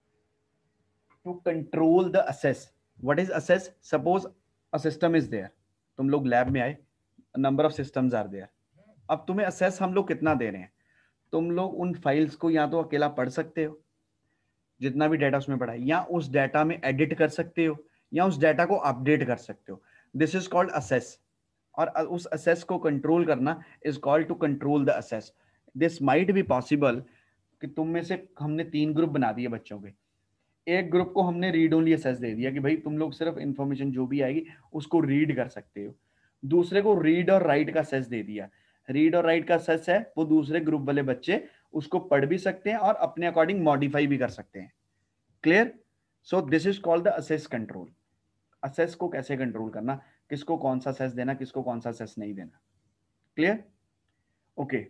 To control the assess. What is assess? Suppose a system is there. तुम लोग लैब में आए. A number of systems are there. अब तुम्हें assess हम लोग कितना दे रहे हैं? तुम लोग उन फाइल्स को या तो अकेला पढ़ सकते हो, जितना भी डाटा उसमें पड़ा है, या उस डाटा में एडिट कर सकते हो, या उस डाटा को अपडेट कर सकते हो. This is called access. और उस असेस को कंट्रोल करना is called to control the access. This might be possible कि तुम में से हमने तीन ग्रुप बना दिए बच्चों के. एक ग्रुप को हमने रीड ओनली असेस दे दिया कि भाई तुम लोग सिर्फ इंफॉर्मेशन जो भी आएगी उसको रीड कर सकते हो. दूसरे को रीड और राइट का असेस दे दिया. रीड और राइट का असेस है वो दूसरे ग्रुप वाले बच्चे उसको पढ़ भी सकते हैं और अपने अकॉर्डिंग मॉडिफाई भी कर सकते हैं. Clear? So this is called the access control. Access को कैसे कंट्रोल करना, किसको कौन सा असेस देना, किसको कौन सा असेस नहीं देना. Clear? Okay.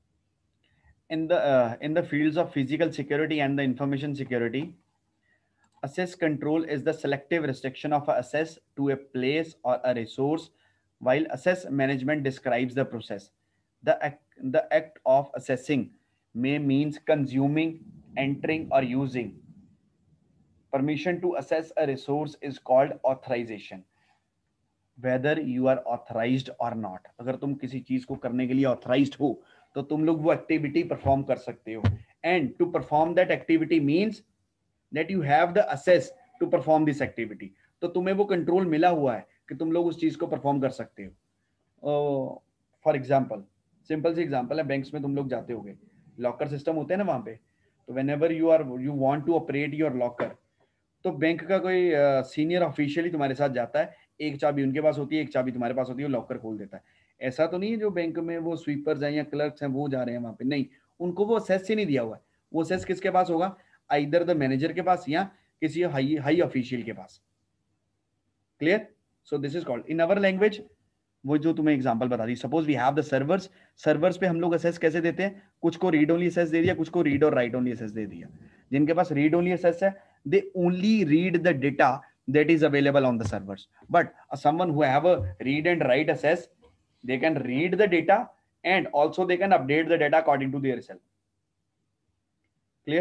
in the uh, in the fields of physical security and the information security, access control is the selective restriction of access to a place or a resource, while access management describes the process. The act, the act of assessing may means consuming, entering or using. Permission to access a resource is called authorization. Whether you are authorized or not. अगर तुम किसी चीज को करने के लिए authorized हो तो तुम लोग वो एक्टिविटी परफॉर्म कर सकते हो. And to perform that activity means that you have the access to perform this activity. तो तुम्हें वो कंट्रोल मिला हुआ है कि तुम लोग उस चीज को परफॉर्म कर सकते हो. फॉर एग्जाम्पल, सिंपल सी एग्जाम्पल है, बैंक्स में तुम लोग जाते होगे, लॉकर सिस्टम होते हैं ना वहां पे. तो whenever you are you want to operate your locker, तो बैंक का कोई सीनियर uh, ऑफिशियली तुम्हारे साथ जाता है. एक चाबी उनके पास होती है, एक चाबी तुम्हारे पास होती है, वो लॉकर खोल देता है. ऐसा तो नहीं है जो बैंक में वो स्वीपर्स हैं या क्लर्क्स हैं वो जा रहे हैं वहां पे. नहीं, उनको वो असेस ही नहीं दिया हुआ है. वो असेस किसके पास होगा? आइदर द मैनेजर के पास या किसी हाई हाई ऑफिशियल के पास. Clear? So this is called in our language, वो जो तुम्हें एग्जांपल बता दी. Suppose we have the servers. Servers पे हम लोग असेस कैसे देते हैं? कुछ को रीड ओनली असेस दे दिया, कुछ को रीड और राइट ओनली असेस दे दिया. जिनके पास रीड ओनली असेस है, they only read the data that is available on the servers. But uh, someone who have a read and write access, they can read the data and also they can update the data according to their self. Clear?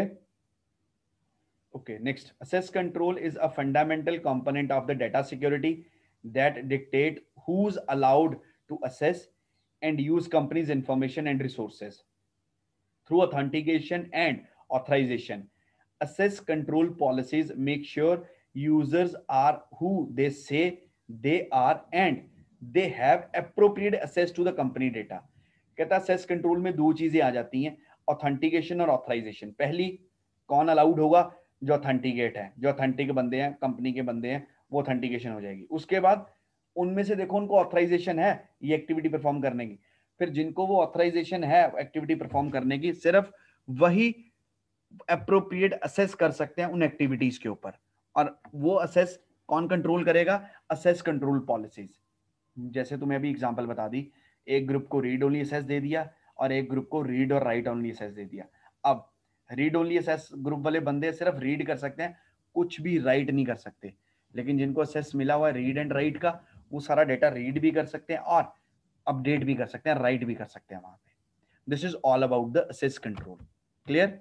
Okay, next. Access control is a fundamental component of the data security that dictate who's allowed to access and use companies' information and resources through authentication and authorization. Access control policies make sure users are who they say they are and they have appropriate access to the company data. कहता access control में दो चीजें आ जाती हैं, authentication और authorization. पहली, कौन allowed होगा? जो ऑथेंटिकेट है, जो ऑथेंटिक बंदे हैं, कंपनी के बंदे हैं, वो ऑथेंटिकेशन हो जाएगी. उसके बाद उनमें से देखो उनको ऑथराइजेशन है ये एक्टिविटी परफॉर्म करने की. फिर जिनको वो ऑथराइजेशन है एक्टिविटी परफॉर्म करने की, सिर्फ वही अप्रोप्रिएट असेस कर सकते हैं उन एक्टिविटीज के ऊपर. और वो असेस कौन कंट्रोल करेगा? Access control policies. जैसे तुम्हें अभी एग्जांपल बता दी, एक ग्रुप को रीड ओनली असेस दे दिया और एक ग्रुप को रीड और राइट ओनली असेस दे दिया. अब रीड ओनली असेस ग्रुप वाले बंदे सिर्फ रीड कर सकते हैं, कुछ भी राइट नहीं कर सकते. लेकिन जिनको असेस मिला हुआ है रीड एंड राइट का, वो सारा डेटा रीड भी कर सकते हैं और अपडेट भी कर सकते हैं, राइट भी कर सकते हैं वहां पे. This is all about the access control. Clear?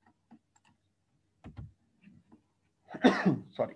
Sorry.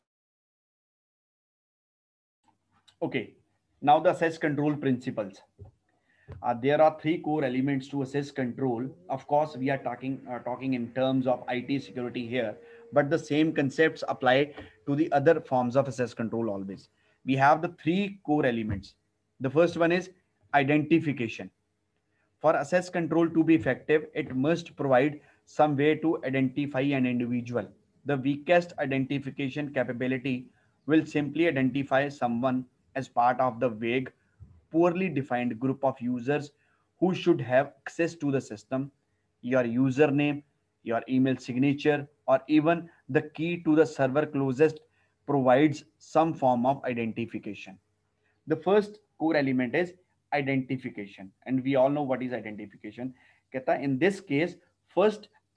Okay, now the access control principles. Uh, there are three core elements to access control. Of course, we are talking uh, talking in terms of I T security here, but the same concepts apply to the other forms of access control always. We have the three core elements. The first one is identification. For access control to be effective, it must provide some way to identify an individual. The weakest identification capability will simply identify someone as part of the vague, poorly defined group of users who should have access to the system. Your username, your email signature, or even the key to the server closest provides some form of identification. The first core element is identification, and we all know what is identification. कहता in this case, first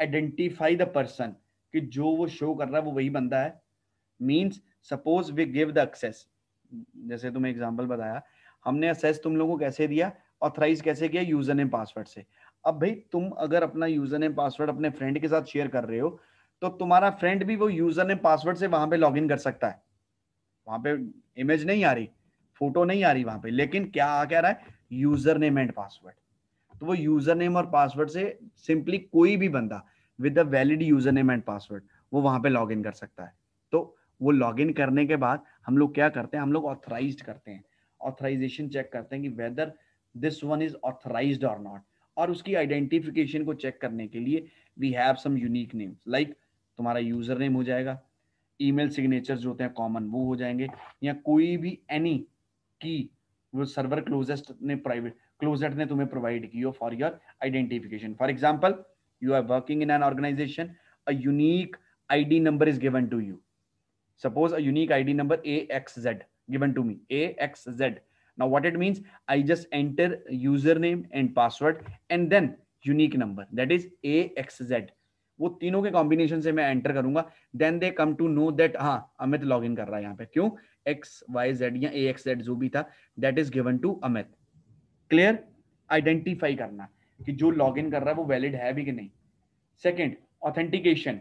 identify the person, कि जो वो show कर रहा है वो वही बंदा है। Means suppose we give the access, जैसे तुम्हें एग्जांपल बताया, हमने एक्सेस तुम लोगों को कैसे दिया, ऑथराइज कैसे किया, यूजर नेम पासवर्ड से। अब भाई तुम अगर अपना यूजर नेम पासवर्ड अपने फ्रेंड के साथ शेयर कर रहे हो, तो तुम्हारा फ्रेंड भी वो यूजर नेम पासवर्ड से वहां पे लॉग इन कर सकता है। वहां पे इमेज नहीं आ रही, फोटो नहीं आ रही वहां पे, लेकिन क्या आ कह रहा है, यूजर नेम एंड पासवर्ड। तो वो यूजर नेम और पासवर्ड से सिंपली कोई भी बंदा with the valid user name and password वो वहां पे लॉग इन कर सकता है। तो वो लॉग इन करने के बाद हम लोग क्या करते हैं, हम लोग ऑथराइज्ड करते हैं, ऑथराइजेशन चेक करते हैं कि whether this one is authorised और नॉट। और उसकी आइडेंटिफिकेशन को चेक करने के लिए we have some unique names, like तुम्हारा यूजर नेम हो जाएगा, ईमेल सिग्नेचर्स जो होते हैं कॉमन वो हो जाएंगे, या कोई भी एनी की वो सर्वर क्लोजेस्ट ने प्राइवेट क्लोजेस्ट ने तुम्हें प्रोवाइड की हो for your identification. For example, you are working in an organization, a unique I D number is given to you. Suppose a unique I D number A X Z given to me, A X Z. Now what it means, I just enter username and password and then unique number, that is A X Z. वो तीनों के combination से मैं enter करूंगा, then they come to know that हाँ Amit log in कर रहा है यहाँ पे, क्यों, एक्स वाई जेड या ए एक्स जेड जो भी था, that is given to Amit. Clear, identify करना कि जो लॉग इन कर रहा है वो वैलिड है भी कि नहीं। Second, authentication,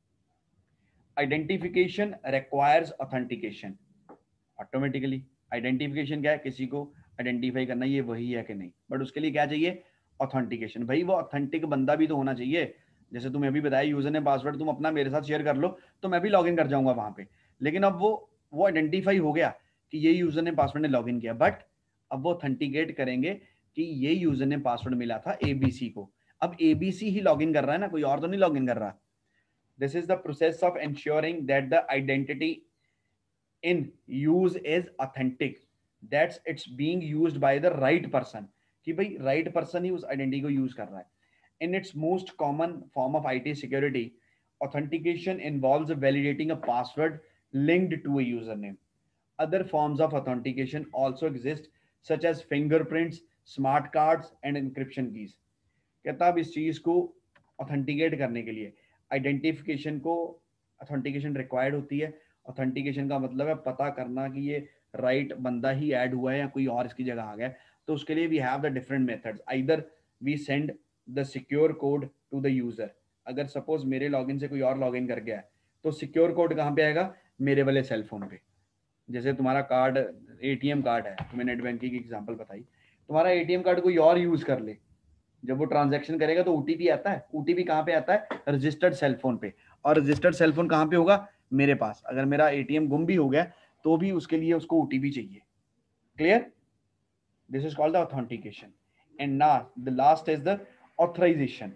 identification requires authentication. Automatically identification क्या है, किसी को आइडेंटिफाई करना ये वही है कि नहीं, बट उसके लिए क्या चाहिए, ऑथेंटिकेशन। भाई वो ऑथेंटिक बंदा भी तो होना चाहिए। जैसे तुम्हें अभी बताया यूजर ने पासवर्ड तुम अपना मेरे साथ शेयर कर लो तो मैं भी लॉग इन कर जाऊंगा वहां पे, लेकिन अब वो वो आइडेंटिफाई हो गया कि ये यूजर ने पासवर्ड ने लॉग इन किया, बट अब वो ऑथेंटिकेट करेंगे कि ये यूजर ने पासवर्ड मिला था एबीसी को। अब एबीसी ही लॉग इन कर रहा है ना, कोई और तो नहीं लॉग इन कर रहा। This is the process of ensuring that the identity in use is authentic, that's it's being used by the right person, कि भाई right person ही उस identity को use कर रहा है। In its most common form of I T security, authentication involves validating a password linked to a username. Other forms of authentication also exist, such as fingerprints, smart cards, and encryption keys. कहता अब इस चीज को authenticate करने के लिए identification को authentication required होती है। ऑथेंटिकेशन का मतलब है पता करना कि ये राइट right बंदा ही ऐड हुआ है या कोई और इसकी जगह आ गया। तो उसके लिए we have the different methods, either we send the secure code to the user. अगर सपोज मेरे लॉगिन से कोई और लॉगिन कर गया है तो सिक्योर कोड कहाँ पे आएगा, मेरे वाले सेल फोन पे। जैसे तुम्हारा कार्ड एटीएम कार्ड है, तुम्हें नेट बैंकिंग की एग्जांपल बताई, तुम्हारा एटीएम कार्ड कोई और यूज कर ले, जब वो ट्रांजैक्शन करेगा तो ओटीपी आता है। ओटीपी कहाँ पे आता है, रजिस्टर्ड सेल फोन पे। और रजिस्टर्ड सेल फोन कहाँ पे होगा, मेरे पास। अगर मेरा एटीएम गुम भी हो गया तो भी उसके लिए उसको ओटीपी चाहिए। Clear, this is called the authentication. And now the last is the authorisation,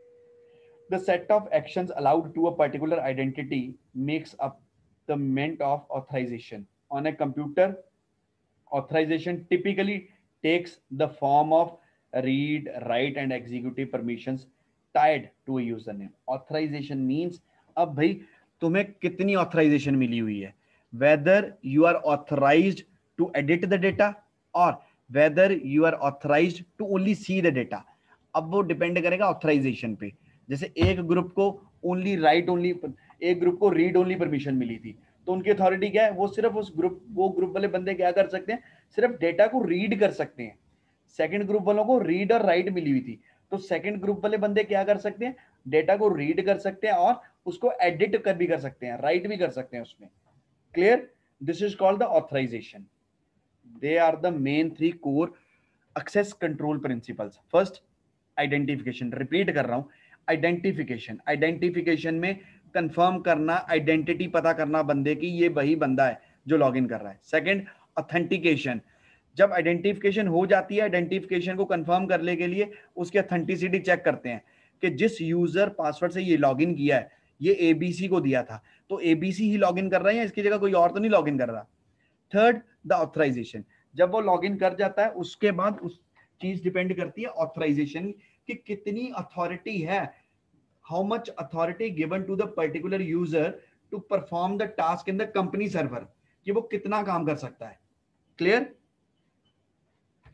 the set of actions allowed to a particular identity makes up the meant of authorisation on a computer. Authorization typically takes the form of read, write, and executive permissions tied to a username. Authorization means अब भाई तुम्हें कितनी authorisation मिली हुई है, whether you are authorised to edit the data और whether you are authorised to only see the data. अब वो डिपेंड करेगा ऑथराइजेशन पे। जैसे एक ग्रुप को ओनली राइट ओनली, एक ग्रुप को रीड ओनली परमिशन मिली थी, तो उनकी अथॉरिटी क्या है, वो सिर्फ उस ग्रुप वो ग्रुप वाले बंदे क्या कर सकते हैं, सिर्फ डेटा को रीड कर सकते हैं। सेकंड ग्रुप वालों को रीड और राइट मिली हुई थी, तो सेकंड ग्रुप वाले बंदे क्या कर सकते हैं, डेटा को रीड कर सकते हैं और उसको एडिट कर भी कर सकते हैं, राइट भी कर सकते हैं उसमें। Clear, this is called the authorisation. They are the main three core access control principles. First, identification, repeat कर रहा हूं, आइडेंटिफिकेशन। आइडेंटिफिकेशन में कंफर्म करना, आइडेंटिटी पता करना बंदे की, ये वही बंदा है जो लॉगिन कर रहा है। सेकंड, ऑथेंटिकेशन, जब आइडेंटिफिकेशन हो जाती है, आइडेंटिफिकेशन को कंफर्म करने के लिए उसकी ऑथेंटिसिटी चेक करते हैं कि जिस यूजर पासवर्ड से ये लॉगिन किया है ये एबीसी को दिया था, तो एबीसी ही लॉगिन कर रहा है या इसकी जगह कोई और तो नहीं लॉगिन कर रहा। थर्ड, द ऑथराइजेशन, जब वो लॉगिन कर जाता है उसके बाद उस चीज डिपेंड करती है ऑथराइजेशन कि कितनी अथॉरिटी है, how much authority given to the particular user to perform the task in the company server, कि वो कितना काम कर सकता है। क्लियर,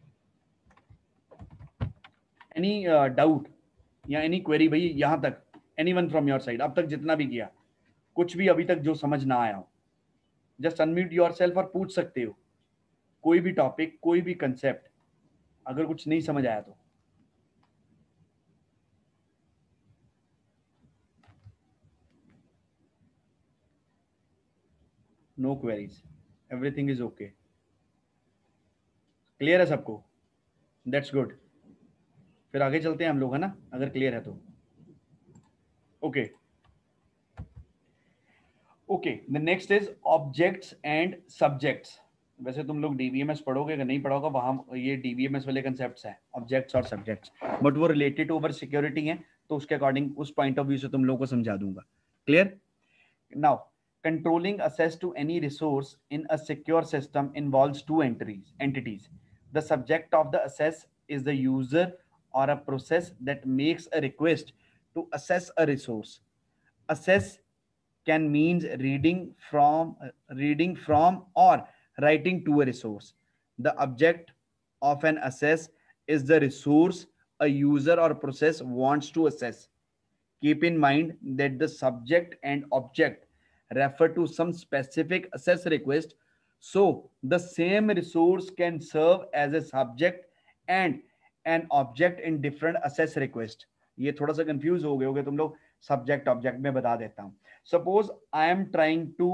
एनी डाउट या एनी क्वेरी भाई यहां तक। एनीवन फ्रॉम योर साइड, अब तक जितना भी किया, कुछ भी अभी तक जो समझ ना आया हो, जस्ट अनम्यूट योरसेल्फ और पूछ सकते हो कोई भी टॉपिक, कोई भी कंसेप्ट, अगर कुछ नहीं समझ आया तो। No queries, everything is okay, clear है सबको? That's good. फिर आगे चलते हैं हम लोग, है ना, अगर क्लियर है तो। Okay okay, the next is objects and subjects. वैसे तुम लोग डीबीएमएस पढ़ोगे, अगर नहीं पढ़ोगे वहां ये डीबीएमएस वाले कंसेप्ट्स हैं, ऑब्जेक्ट्स और सब्जेक्ट्स, बट वो रिलेटेड ओवर सिक्योरिटी है, तो उसके अकॉर्डिंग उस पॉइंट ऑफ व्यू से तुम लोगों को समझा दूंगा। Clear? Now, controlling access to any resource in a secure system involves two entities entities The subject of the access is the user or a process that makes a request to access a resource. Access can means reading from reading from or writing to a resource. The object of an access is the resource a user or process wants to access. Keep in mind that the subject and object refer to some specific access request, so the same resource can serve as a subject and an object in different access request. ये थोड़ा सा confuse हो गए होगे तुम लोग, subject object में बता देता हूं. Suppose I am trying to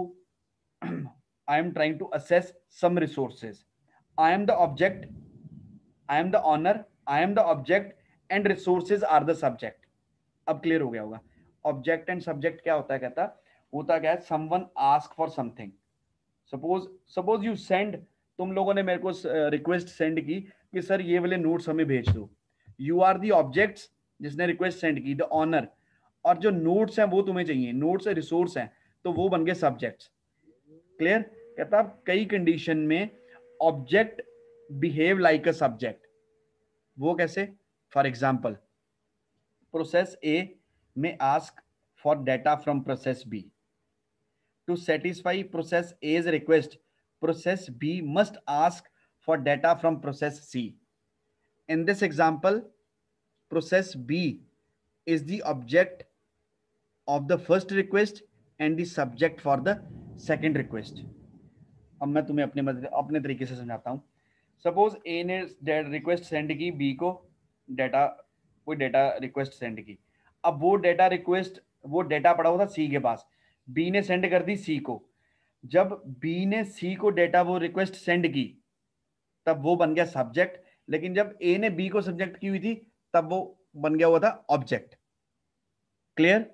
I am trying to assess some resources. I am the object, I am the owner, I am the object, and resources are the subject. अब clear हो गया होगा. Object and subject क्या होता है? कहता होता क्या है, someone ask for something. Suppose suppose you send, तुम लोगों ने मेरे को रिक्वेस्ट सेंड की कि सर ये वाले नोट्स हमें भेज दो. यू आर दी ऑब्जेक्ट्स जिसने रिक्वेस्ट सेंड की, द ऑनर, और जो नोट्स हैं वो तुम्हें चाहिए, नोट्स रिसोर्स हैं, तो वो बन गए सब्जेक्ट्स. क्लियर? कहता कई कंडीशन में object behave like a subject. वो कैसे? For example, process A may ask for data from process B. To satisfy process A's request, process B must ask for data from process C. In this example, process B is the object of the first request and the subject for the second request. अब मैं तुम्हें अपने अपने तरीके से समझाता हूं. Suppose A ने रिक्वेस्ट सेंड की बी को, डेटा, कोई डेटा रिक्वेस्ट सेंड की. अब वो डेटा रिक्वेस्ट, वो डेटा पड़ा हुआ था सी के पास, बी ने सेंड कर दी सी को. जब बी ने सी को डेटा वो रिक्वेस्ट सेंड की, तब वो बन गया सब्जेक्ट. लेकिन जब ए ने बी को सब्जेक्ट की हुई थी, तब वो बन गया हुआ था ऑब्जेक्ट. क्लियर?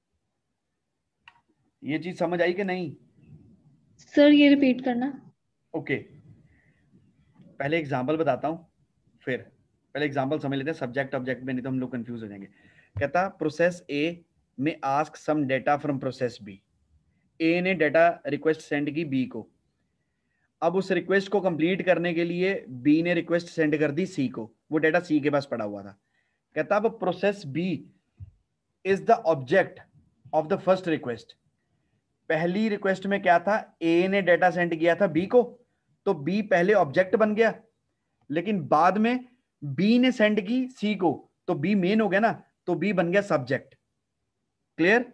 ये चीज समझ आई कि नहीं? सर ये रिपीट करना. Okay okay. पहले एग्जांपल बताता हूं, फिर पहले एग्जांपल समझ लेते हैं, सब्जेक्ट ऑब्जेक्ट में, नहीं तो हम लोग कंफ्यूज हो जाएंगे. कहता प्रोसेस ए में ask some data from process B. A ने डेटा रिक्वेस्ट सेंड की बी को. अब उस रिक्वेस्ट को कंप्लीट करने के लिए बी ने रिक्वेस्ट सेंड कर दी सी को. वो डेटा सी के पास पड़ा हुआ था. कहता अब process B is the object of the first request. पहली रिक्वेस्ट में क्या था? ए ने डेटा सेंड किया था बी को, तो बी पहले ऑब्जेक्ट बन गया. लेकिन बाद में बी ने सेंड की सी को, तो बी मेन हो गया ना, तो बी बन गया सब्जेक्ट. क्लियर?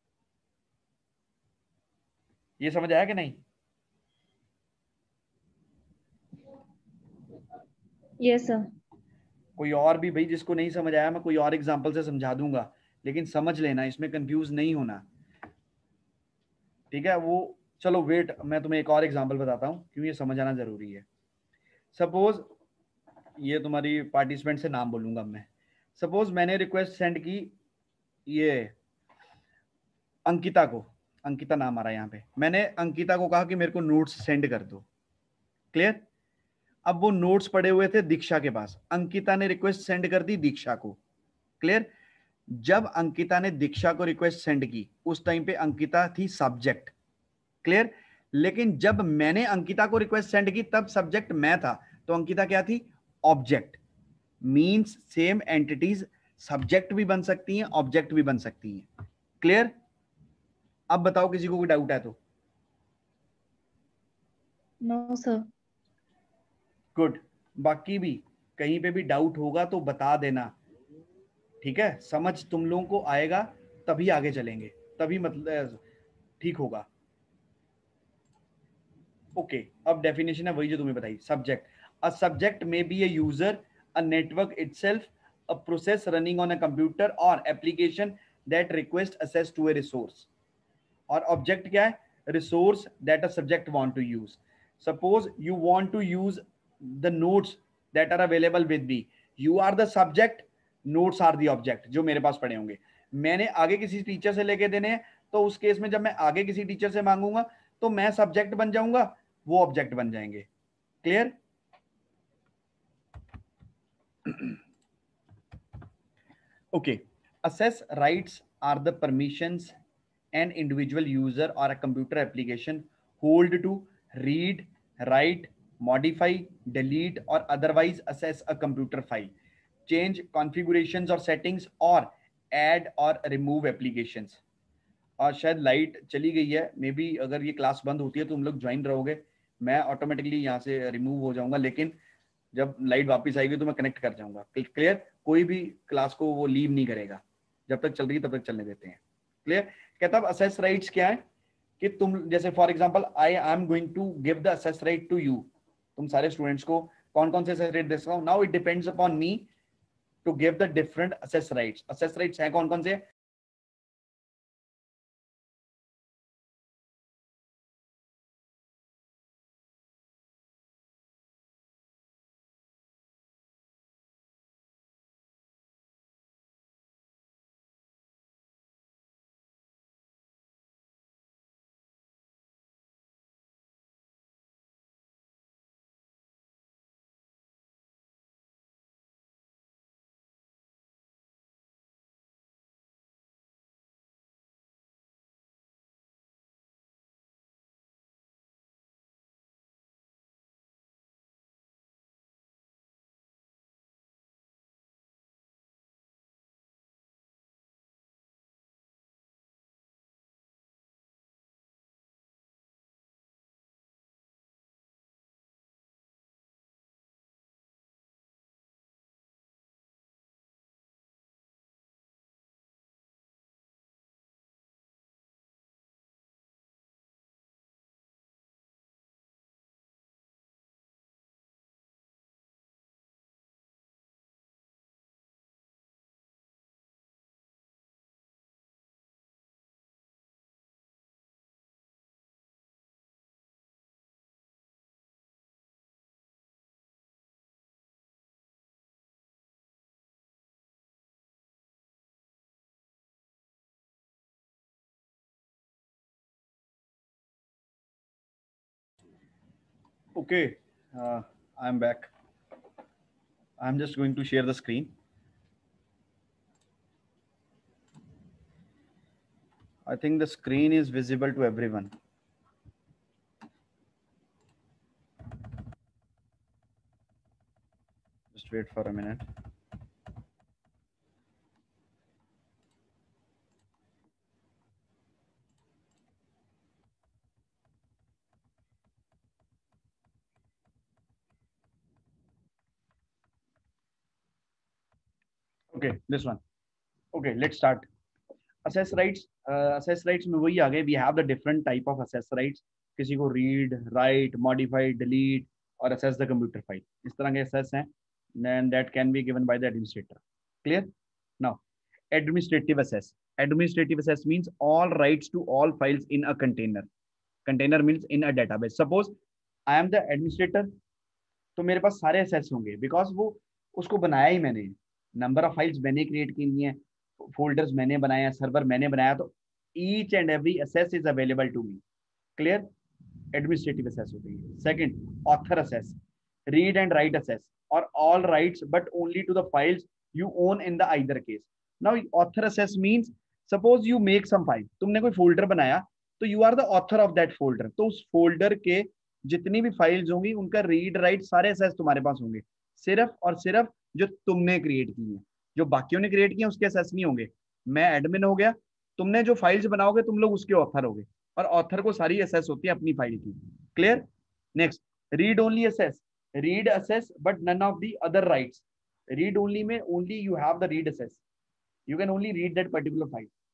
ये समझ आया कि नहीं? Yes sir. कोई और भी भाई जिसको नहीं समझ आया, मैं कोई और एग्जांपल से समझा दूंगा, लेकिन समझ लेना, इसमें कंफ्यूज नहीं होना. ठीक है? वो चलो वेट, मैं तुम्हें एक और एग्जांपल बताता हूं, क्यों ये समझ आना जरूरी है. सपोज ये तुम्हारी पार्टिसिपेंट से नाम बोलूंगा मैं. सपोज मैंने रिक्वेस्ट सेंड की ये अंकिता को, अंकिता नाम आ रहा है यहाँ पे. मैंने अंकिता को कहा कि मेरे को नोट्स सेंड कर दो. क्लियर? अब वो नोट्स पड़े हुए थे दीक्षा के पास. अंकिता ने रिक्वेस्ट सेंड कर दी दीक्षा को. क्लियर? जब अंकिता ने दीक्षा को रिक्वेस्ट सेंड की, उस टाइम पे अंकिता थी सब्जेक्ट. क्लियर? लेकिन जब मैंने अंकिता को रिक्वेस्ट सेंड की, तब सब्जेक्ट मैं था, तो अंकिता क्या थी? Object. Means same entities subject भी बन सकती हैं, ऑब्जेक्ट भी बन सकती हैं. क्लियर? अब बताओ किसी को कोई डाउट है तो. No sir. गुड. बाकी भी कहीं पे भी डाउट होगा तो बता देना. ठीक है? समझ तुम लोगों को आएगा तभी आगे चलेंगे, तभी मतलब ठीक होगा। ओके okay, अब डेफिनेशन है वही जो तुम्हें बताई। Subject, a subject may be a user, a network itself, a process running on a computer और application that request access to a resource. और ऑब्जेक्ट क्या है? Resource that a subject want to use. Suppose you want to use the notes that are available with me, you are the subject, notes are the object जो मेरे पास पड़े होंगे, मैंने आगे किसी टीचर से लेके देने हैं, तो उस केस में जब मैं आगे किसी टीचर से मांगूंगा तो मैं सब्जेक्ट बन जाऊंगा, वो ऑब्जेक्ट बन जाएंगे। Clear? Okay, assess rights are the permissions an individual user or a computer application hold to read, write, modify, delete or otherwise access a computer file, change configurations or settings or add or remove applications। और शायद light चली गई है, may be अगर ये class बंद होती है तो तुम लोग ज्वाइन रहोगे, मैं ऑटोमेटिकली यहाँ से रिमूव हो जाऊंगा, लेकिन जब लाइट वापस आएगी तो मैं कनेक्ट कर जाऊंगा। क्लियर? कोई भी क्लास को वो लीव नहीं करेगा, जब तक चल रही है तब तक चलने देते हैं। क्लियर? कहता है असेस राइट्स क्या है कि तुम जैसे for example I I am going to give the access right to you, तुम सारे स्टूडेंट्स को कौन कौन से असेस राइट दे सकता हूं। Now it depends upon me to give the different access rights. Access rights हैं कौन कौन से? Okay, uh, I'm back. I'm just going to share the screen. I think the screen is visible to everyone. Just wait for a minute. Okay, this one. Okay, let's start. Access rights, uh, access rights में वही आ गए। We have the different type of access rights. किसी को read, write, modify, delete और access the computer file, इस तरह के access हैं, then that can be given by the administrator. Clear? Now, administrative access. Administrative access means all rights to all files in a container. Container means in a database. Suppose I am the administrator, तो मेरे पास सारे access होंगे because वो उसको बनाया ही मैंने, number of files मैंने क्रिएट की है, फोल्डर्स मैंने बनाया, सर्वर मैंने बनाया, तो each and every access is available to me. Clear? Administrative access होती है। Second, author access, read and write access और all rights but only to the files you own in the either case. Now author access means suppose you make some file, तुमने कोई folder बनाया तो you are the author of that folder, तो उस folder के जितनी भी files होंगी उनका रीड राइट सारे असेस तुम्हारे पास होंगे, सिर्फ और सिर्फ जो तुमने क्रिएट की है, जो बाकियों ने क्रिएट किया उसके असेस नहीं होंगे। मैं एडमिन हो गया, तुमने जो फाइल्स बनाओगे तुम लोग उसके ऑथर होगे, और ऑथर को सारी असेस होती है अपनी फाइल की। Clear? Next, read only access, read access but none of the other rights. Read only में only you have the read access, you can only read that particular file.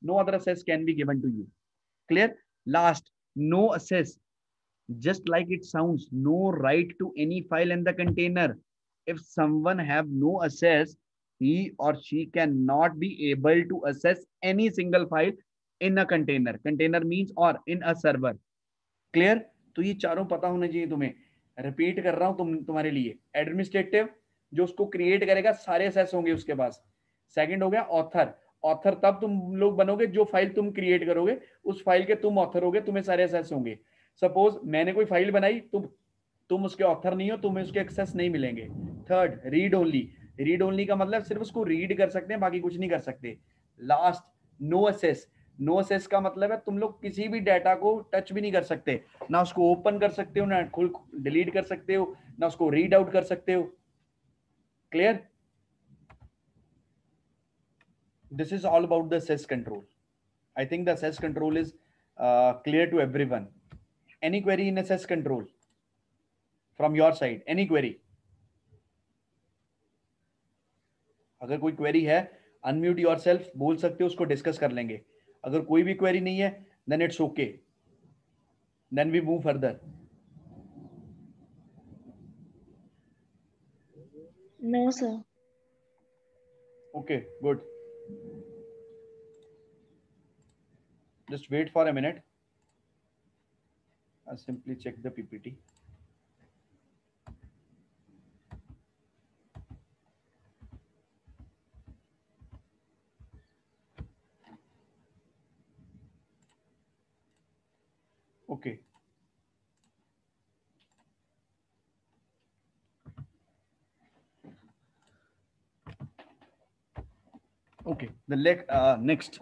No other access can be given to you. Clear? Last, no access, just like it sounds, no right to any file in the container. If someone have no access, he or she cannot be able to access any single file in a container. Container means or in a server. Clear? तो ये चारों पता होने चाहिए तुम्हें. Repeat कर रहा हूं तुम तुम्हारे लिए. एडमिनिस्ट्रेटिव जो उसको क्रिएट करेगा सारे असेस होंगे उसके पास. सेकंड हो गया ऑथर. ऑथर तब तुम लोग बनोगे जो फाइल तुम क्रिएट करोगे उस फाइल के तुम ऑथर होगे, तुम्हें सारे असेस होंगे. सपोज मैंने कोई फाइल बनाई, तुम तुम उसके ऑथर नहीं हो, तुम्हें उसके एक्सेस नहीं मिलेंगे. Third, read only. Read only का मतलब सिर्फ उसको रीड कर सकते हैं, बाकी कुछ नहीं कर सकते. Last, no access. No access का मतलब है तुम लोग किसी भी डाटा को टच भी नहीं कर सकते, ना उसको ओपन कर सकते हो, ना खुद डिलीट कर सकते हो, ना उसको रीड आउट कर सकते हो. Clear? This is all about the access control. I think the access control is uh, clear to everyone. Any query in access control from your side? Any query? अगर कोई क्वेरी है, unmute yourself, बोल सकते हो, उसको discuss कर लेंगे. अगर कोई भी क्वेरी नहीं है, then it's okay, then we move further. No, sir. Okay, good. Just wait for a minute. I'll simply check the P P T. Okay. Okay, the leg, uh, next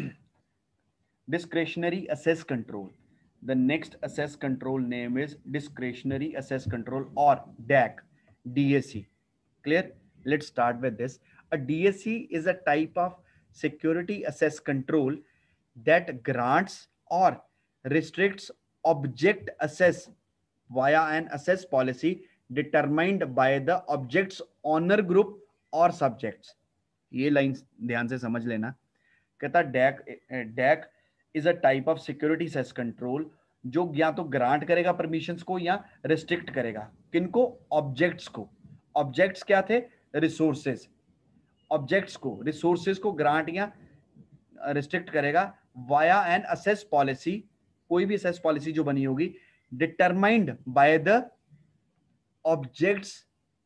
discretionary access control. The next access control name is discretionary access control or D A C, D A C. Clear? Let's start with this. A D A C is a type of security access control that grants or restricts object access via an access policy determined by the object's owner group or subjects. ये line ध्यान से समझ लेना. कहता DAC DAC is a type of security access control जो या तो grant करेगा परमिशंस को या रिस्ट्रिक्ट करेगा. किनको? ऑब्जेक्ट्स को. ऑब्जेक्ट्स क्या थे? रिसोर्सेज. ऑब्जेक्ट्स को, रिसोर्सेज को ग्रांट या रिस्ट्रिक्ट करेगा वाया एन असेस पॉलिसी. कोई भी असेस पॉलिसी जो बनी होगी determined by the objects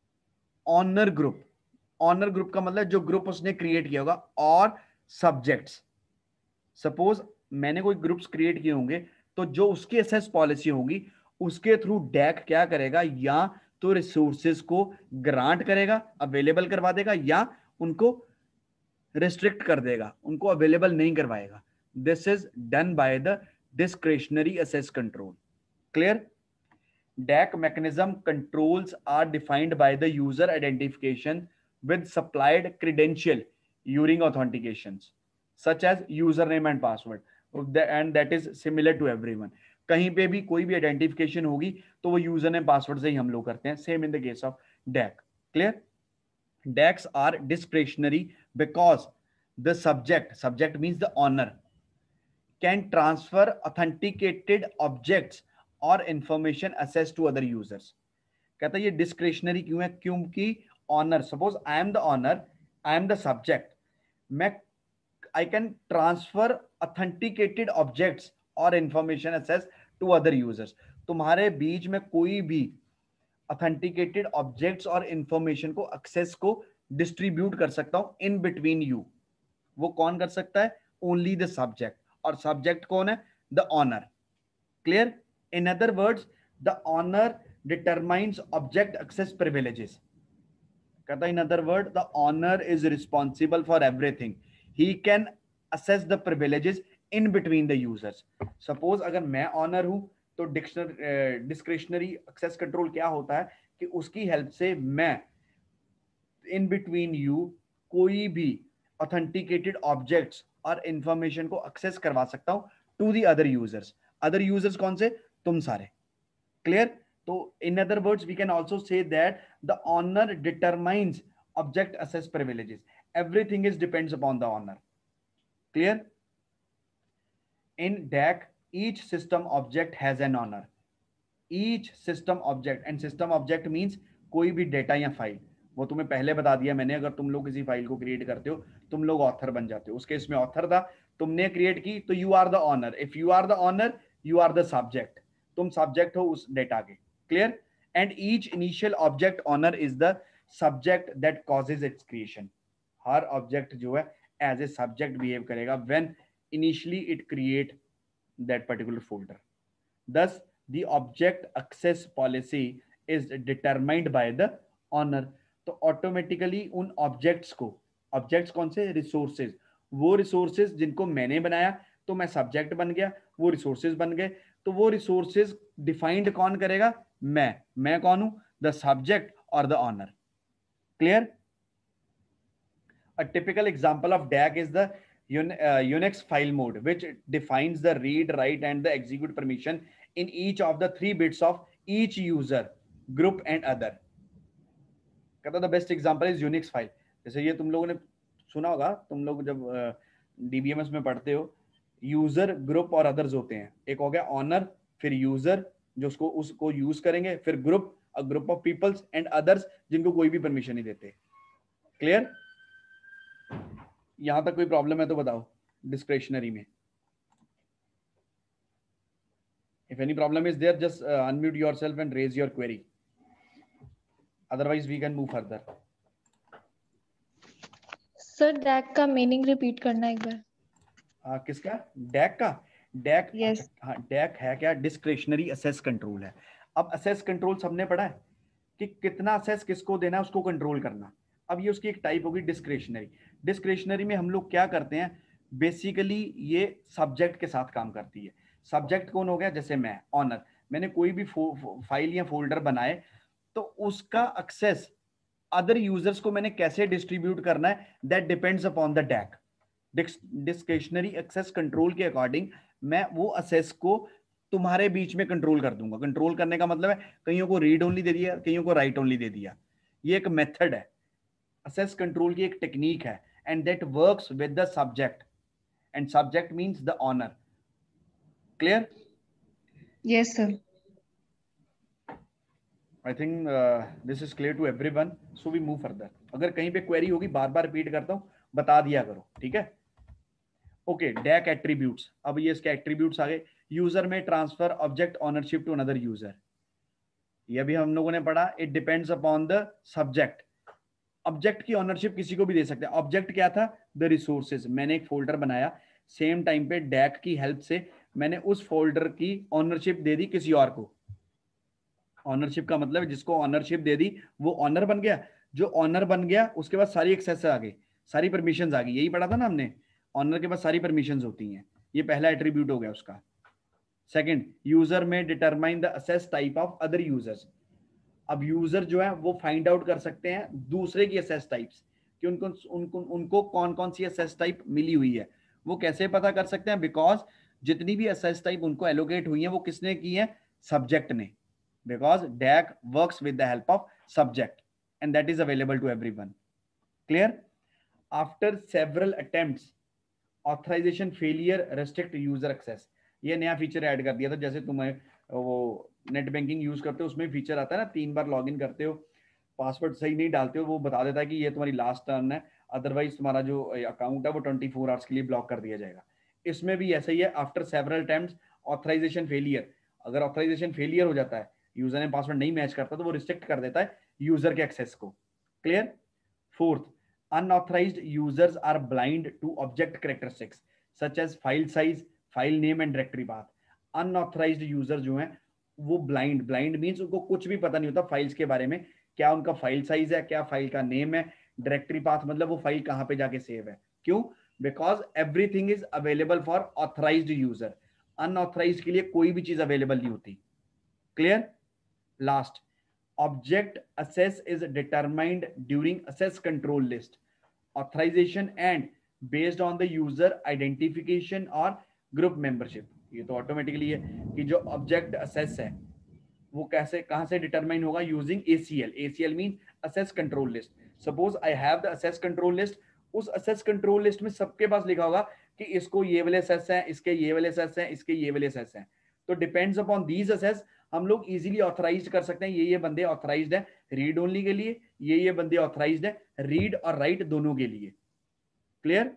owner group. Owner group का मतलब जो ग्रुप उसने क्रिएट किया होगा, और सब्जेक्ट्स. सपोज मैंने कोई ग्रुप्स क्रिएट किए होंगे, तो जो उसकी एसेस पॉलिसी होगी उसके थ्रू डैक क्या करेगा, या तो रिसोर्सेज को ग्रांट करेगा, अवेलेबल करवा देगा, या उनको रिस्ट्रिक्ट कर देगा, उनको अवेलेबल नहीं करवाएगा. This is done by the discretionary access control. Clear? D A C mechanism controls are defined by the user identification with supplied credential during authentications, such as username and password, and that is similar to everyone. कहीं पे भी कोई भी identification होगी तो वो user name password से ही हम लोग करते हैं. Same in the case of D A C. Clear? D A Cs are discretionary because the subject, subject means the owner, can transfer authenticated objects और information access to other users. कहता है ये discretionary क्यों है? क्योंकि owner, suppose I am the owner, I am the subject, मैं I can transfer authenticated objects और information access to other users. तुम्हारे बीच में कोई भी ऑथेंटिकेटेड ऑब्जेक्ट्स और इंफॉर्मेशन को एक्सेस को डिस्ट्रीब्यूट कर सकता हूं इन बिटवीन यू. वो कौन कर सकता है? Only the subject. और सब्जेक्ट कौन है? The owner. Clear? In other words, the owner determines object access privileges. कहता है in other word, the owner is responsible for everything. He can assess the privileges in between the users. Suppose अगर मैं owner हूं तो discretionary access control क्या होता है कि उसकी हेल्प से मैं in between you कोई भी authenticated objects और इंफॉर्मेशन को एक्सेस करवा सकता हूं to the other users. Other users कौन से? तुम सारे. क्लियर? तो in other words we can also say that the owner determines object access privileges. Everything is depends upon the owner. Clear? In D A C, each system object has an owner. Each system object, and system object means कोई भी data या file, वो तुम्हें पहले बता दिया मैंने, अगर तुम लोग किसी फाइल को क्रिएट करते हो तुम लोग ऑथर बन जाते हो, उसके इसमें ऑथर था, तुमने क्रिएट की तो you are the owner. If you are the owner you are the subject, तुम सब्जेक्ट हो उस डेटा के. Clear? And each initial object owner is the subject that causes its creation. हर ऑब्जेक्ट जो है एज ए सब्जेक्ट बिहेव करेगा when initially it create that particular folder. Thus, the object access policy is determined by the owner. तो automatically उन objects को, objects कौन से? Resources. वो रिसोर्सेज जिनको मैंने बनाया तो मैं सब्जेक्ट बन गया, वो रिसोर्सेज बन गए, तो वो रिसोर्सेज डिफाइंड कौन करेगा? मैं. मैं कौन हूं? द सब्जेक्ट और the owner. Clear? A typical example of D A C is the Unix file mode, which defines the read, write, and the execute permission in each of the three bits of each user, group, and other. कहता the best example is Unix file. जैसे ये तुम लोगों ने सुना होगा, तुम लोग जब डीबीएमएस में पढ़ते हो, यूजर, ग्रुप और अदर्स होते हैं. एक हो गया ऑनर, फिर यूजर जो उसको उसको यूज करेंगे, फिर group, a group of peoples, and others जिनको कोई भी परमिशन नहीं देते. क्लियर? यहां तक कोई प्रॉब्लम है तो बताओ डिस्क्रिशनरी में. If any problem is there, just uh, unmute yourself and raise your query. Otherwise, we can move further. Sir DAC का मीनिंग रिपीट करना एक बार. uh, किसका? डैक का? DAC Yes. हाँ, डैक है क्या? डिस्क्रिशनरी असेस कंट्रोल है. अब असेस कंट्रोल सबने पढ़ा है कि कितना असेस किसको देना है, उसको कंट्रोल करना. अब ये उसकी एक टाइप होगी डिस्क्रिशनरी. डिस्क्रिशनरी में हम लोग क्या करते हैं? बेसिकली ये सब्जेक्ट के साथ काम करती है. सब्जेक्ट कौन हो गया? जैसे मैं ऑनर, मैंने कोई भी फाइल या फोल्डर बनाए तो उसका एक्सेस अदर यूजर्स को मैंने कैसे डिस्ट्रीब्यूट करना है, that depends upon the DAC. Discretionary access control के अकॉर्डिंग मैं वो असेस को तुम्हारे बीच में कंट्रोल कर दूंगा. कंट्रोल करने का मतलब है कईयों को रीड ओनली दे दिया, कईयों को राइट ओनली दे दिया. ये एक मेथड है, असेस कंट्रोल की एक टेक्निक है, and that works with the subject, and subject means the owner. Clear? Yes sir. I think this is clear to everyone, so we move further. अगर कहीं पे क्वेरी होगी बार बार रिपीट करता हूं, बता दिया करो. ठीक है? ओके. DAC attributes. अब ये इसके एट्रीब्यूट्स आ गए. यूजर में transfer object ownership to another user. ये भी हम लोगों ने पढ़ा. It depends upon the subject. Object की ओनरशिप किसी को भी दे सकते हैं. ऑब्जेक्ट क्या था? The resources. मैंने एक फोल्डर बनाया, सेम टाइम पे डैक की हेल्प से मैंने उस फोल्डर की ओनरशिप दे दी किसी और को. ऑनरशिप का मतलब जिसको ऑनरशिप दे दी वो ऑनर बन गया. जो ऑनर बन गया उसके बाद सारी एक्सेस आ गई, सारी परमिशंस आ गई. यही पढ़ा था ना हमने, ऑनर के पास सारी परमिशंस होती हैं. ये पहला एट्रीब्यूट हो गया उसका. सेकंड, यूजर में determine the access type of other users. अब यूजर जो है वो फाइंड आउट कर सकते हैं दूसरे की असेस टाइप्स कि उनको उनको उनको कौन कौन सी असेस टाइप मिली हुई है. वो कैसे पता कर सकते हैं? बिकॉज जितनी भी असेस टाइप उनको एलोकेट हुई है वो किसने की है? सब्जेक्ट ने. Because D A C works with the help of subject and that is available to everyone. Clear? After several attempts, authorization failure restrict user access. ये नया फीचर ऐड कर दिया था. जैसे तुम्हें वो नेट बैंकिंग यूज करते हो उसमें फीचर आता है ना, तीन बार लॉगिन करते हो, पासवर्ड सही नहीं डालते हो, वो बता देता है कि ये तुम्हारी लास्ट टर्न है, अदरवाइज तुम्हारा जो अकाउंट है वो ट्वेंटी फोर आवर्स के लिए ब्लॉक कर दिया जाएगा. इसमें भी ऐसा ही है. After several attempts authorization failure. अगर ऑथराइजेशन फेलियर हो जाता है, यूजर ने पासवर्ड नहीं मैच करता, तो वो रिस्ट्रिक्ट कर देता है यूजर के एक्सेस को. Clear? Fourth, unauthorized users are blind to object characteristics such as file size, file name and directory path. Unauthorized user जो हैं वो ब्लाइंड, ब्लाइंड मींस उनको कुछ भी पता नहीं होता फाइल्स के बारे में, क्या उनका फाइल साइज है, क्या फाइल का नेम है, डायरेक्टरी पाथ मतलब वो फाइल कहां पे जाके सेव है. क्यों? Because everything is available for authorized user. Unauthorized के लिए कोई भी चीज अवेलेबल नहीं होती. Clear? Last, object access is determined during access control list, authorization and based on the user identification or group membership. ये तो ऑटोमेटिकली है कि जो ऑब्जेक्ट असेस है वो कैसे कहां से डिटरमाइन होगा? Using ACL. ACL mean access control list. Suppose I have the access control list. उस असेस कंट्रोल लिस्ट में सबके पास लिखा होगा कि इसको ये वाले असेस हैं, इसके ये वाले असेस हैं, इसके ये वाले असेस हैं। तो डिपेंड्स अपॉन दीज असेस हम लोग इजीली ऑथराइज कर सकते हैं, ये ये बंदे ऑथराइज्ड है रीड ओनली के लिए, ये ये बंदे ऑथराइज्ड है रीड और राइट दोनों के लिए। Clear?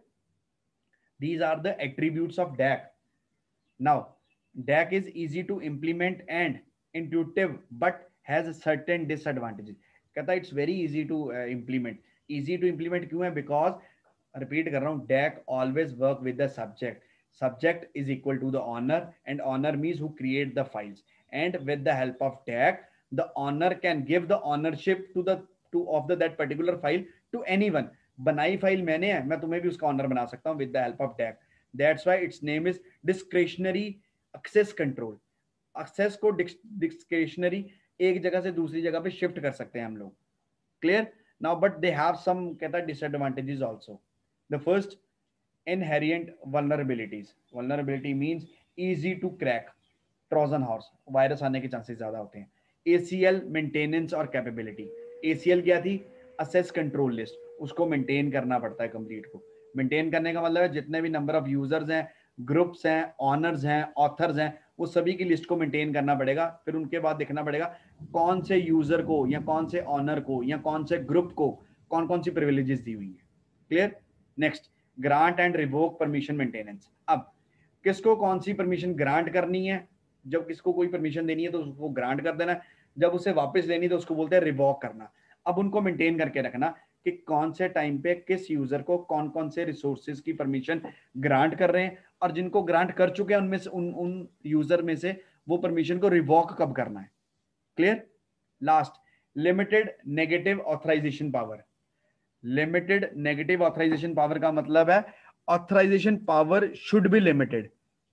These are the attributes of D A C. Now, D A C is easy to implement and intuitive, but has certain disadvantages. कहता है it's very easy to uh, implement. Easy to implement क्यों है? Because repeat कर रहा हूँ, D A C always work with the subject. Subject is equal to the owner, and owner means who create the files. And with the help of D A C, the owner can give the ownership to the to of the that particular file to anyone. बनाई file मैंने है, मैं तुम्हें भी उसका honour बना सकता हूं with the help of DAC. That's why its name is discretionary access control. Access को डिस्क्रिशनरी एक जगह से दूसरी जगह पे शिफ्ट कर सकते हैं हम लोग. Clear? Now but they have some कहता है disadvantages also. The first, inherent vulnerabilities. Vulnerability means easy to crack. Trojan horse, virus आने के चांसेस ज्यादा होते हैं. एसीएल मेंटेनेंस और कैपेबिलिटी. एसीएल क्या थी? Access control list. उसको मेंटेन करना पड़ता है कंप्लीट को. मेंटेन करने का मतलब है जितने भी नंबर ऑफ यूजर्स हैं, ग्रुप्स हैं, ऑनर्स हैं, ऑथर्स हैं, वो सभी की लिस्ट को मेंटेन करना पड़ेगा. फिर उनके बाद देखना पड़ेगा कौन से यूजर को या कौन से ऑनर को या कौन से ग्रुप को कौन कौन सी प्रिविलेजेस दी हुई है. Clear? Next, grant and revoke permission maintenance. अब किसको कौन सी परमिशन ग्रांट करनी है, जब किसको कोई परमिशन देनी है तो उसको ग्रांट कर देना, जब उसे वापस लेनी तो उसको बोलते हैं रिवोक करना. अब उनको मेंटेन करके रखना कि कौन से टाइम पे किस यूजर को कौन कौन से रिसोर्सेज की परमिशन ग्रांट कर रहे हैं, और जिनको ग्रांट कर चुके हैं उनमें से उन उन यूजर में से वो परमिशन को रिवोक कब करना है. Clear? Last, limited negative authorization power. Limited negative authorization power का मतलब है authorization power should be limited,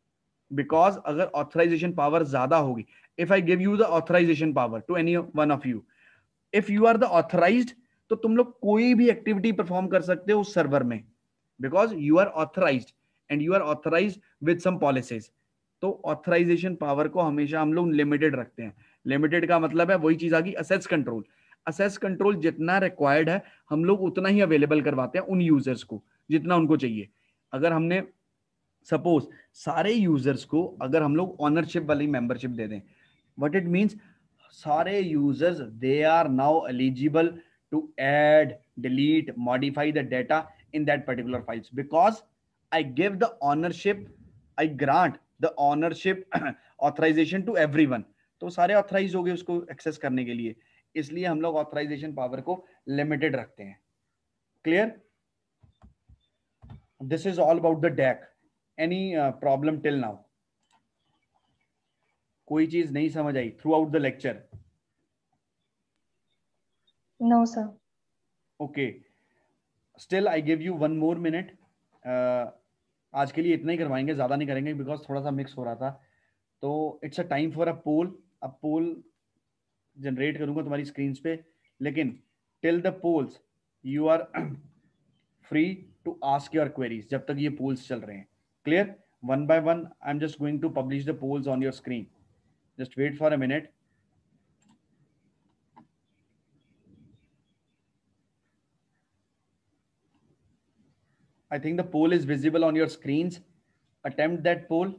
because अगर ऑथराइजेशन पावर ज्यादा होगी, if I give you the authorization power to any one of you, if you are the authorized, तो तुम लोग कोई भी एक्टिविटी परफॉर्म कर सकते हो उस सर्वर में, because you are authorized and you are authorized with some policies. तो ऑथराइजेशन पावर को हमेशा हम लोग लिमिटेड रखते हैं. लिमिटेड का मतलब है वही चीज आ गई, असेस कंट्रोल. असेस कंट्रोल जितना रिक्वायर्ड है हम लोग उतना ही अवेलेबल करवाते हैं उन यूजर्स को जितना उनको चाहिए. अगर हमने सपोज सारे यूजर्स को अगर हम लोग ऑनरशिप वाली मेंबरशिप दे दें, व्हाट इट मींस, सारे users they are now eligible to add, delete, modify the data in that particular files, because I give the ownership, I grant the ownership authorization to everyone. तो सारे authorise हो गए उसको access करने के लिए, इसलिए हम लोग ऑथराइजेशन पावर को लिमिटेड रखते हैं. Clear? This is all about the DAC. Any problem till now? कोई चीज नहीं समझ आई throughout the lecture? No sir. Okay, still I give you one more minute. आज के लिए इतना ही करवाएंगे, ज्यादा नहीं करेंगे बिकॉज थोड़ा सा मिक्स हो रहा था. तो it's a time for a poll. अब पोल जनरेट करूंगा तुम्हारी स्क्रीन पे, लेकिन till the polls you are free to ask your queries जब तक ये पोल्स चल रहे हैं. Clear? One by one I am just going to publish the polls on your screen. Just wait for a minute. I think the poll is visible on your screens. Attempt that poll.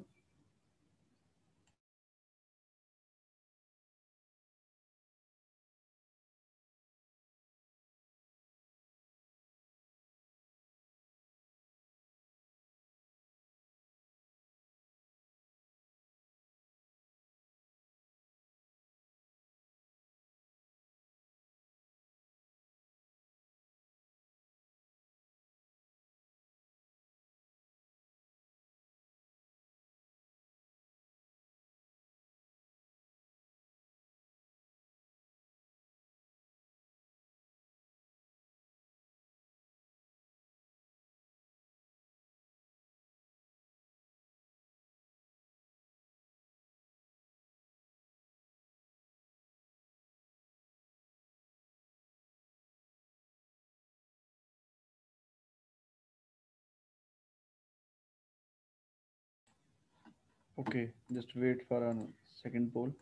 Okay, just wait for a second poll.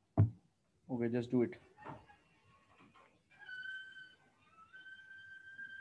Okay, just do it.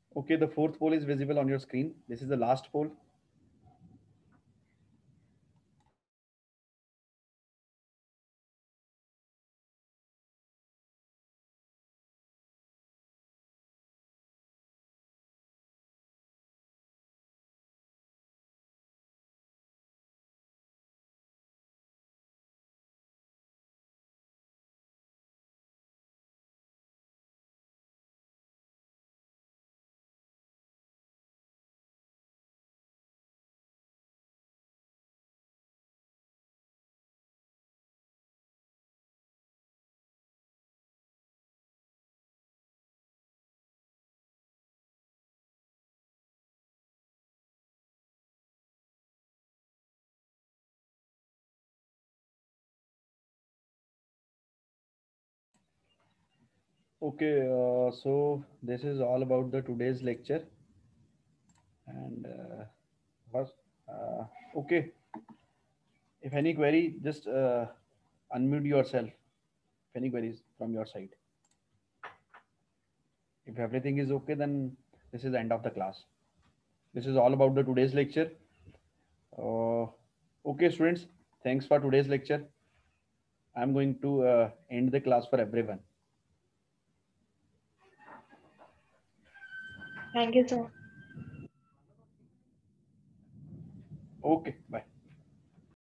Okay, the fourth poll is visible on your screen. This is the last poll. Okay, uh, so this is all about the today's lecture. And uh, first, uh, okay, if any query, just uh, unmute yourself. If any queries from your side. If everything is okay, then this is the end of the class. This is all about the today's lecture. Uh, okay, students, thanks for today's lecture. I'm going to uh, end the class for everyone. Thank you, sir. Okay, bye.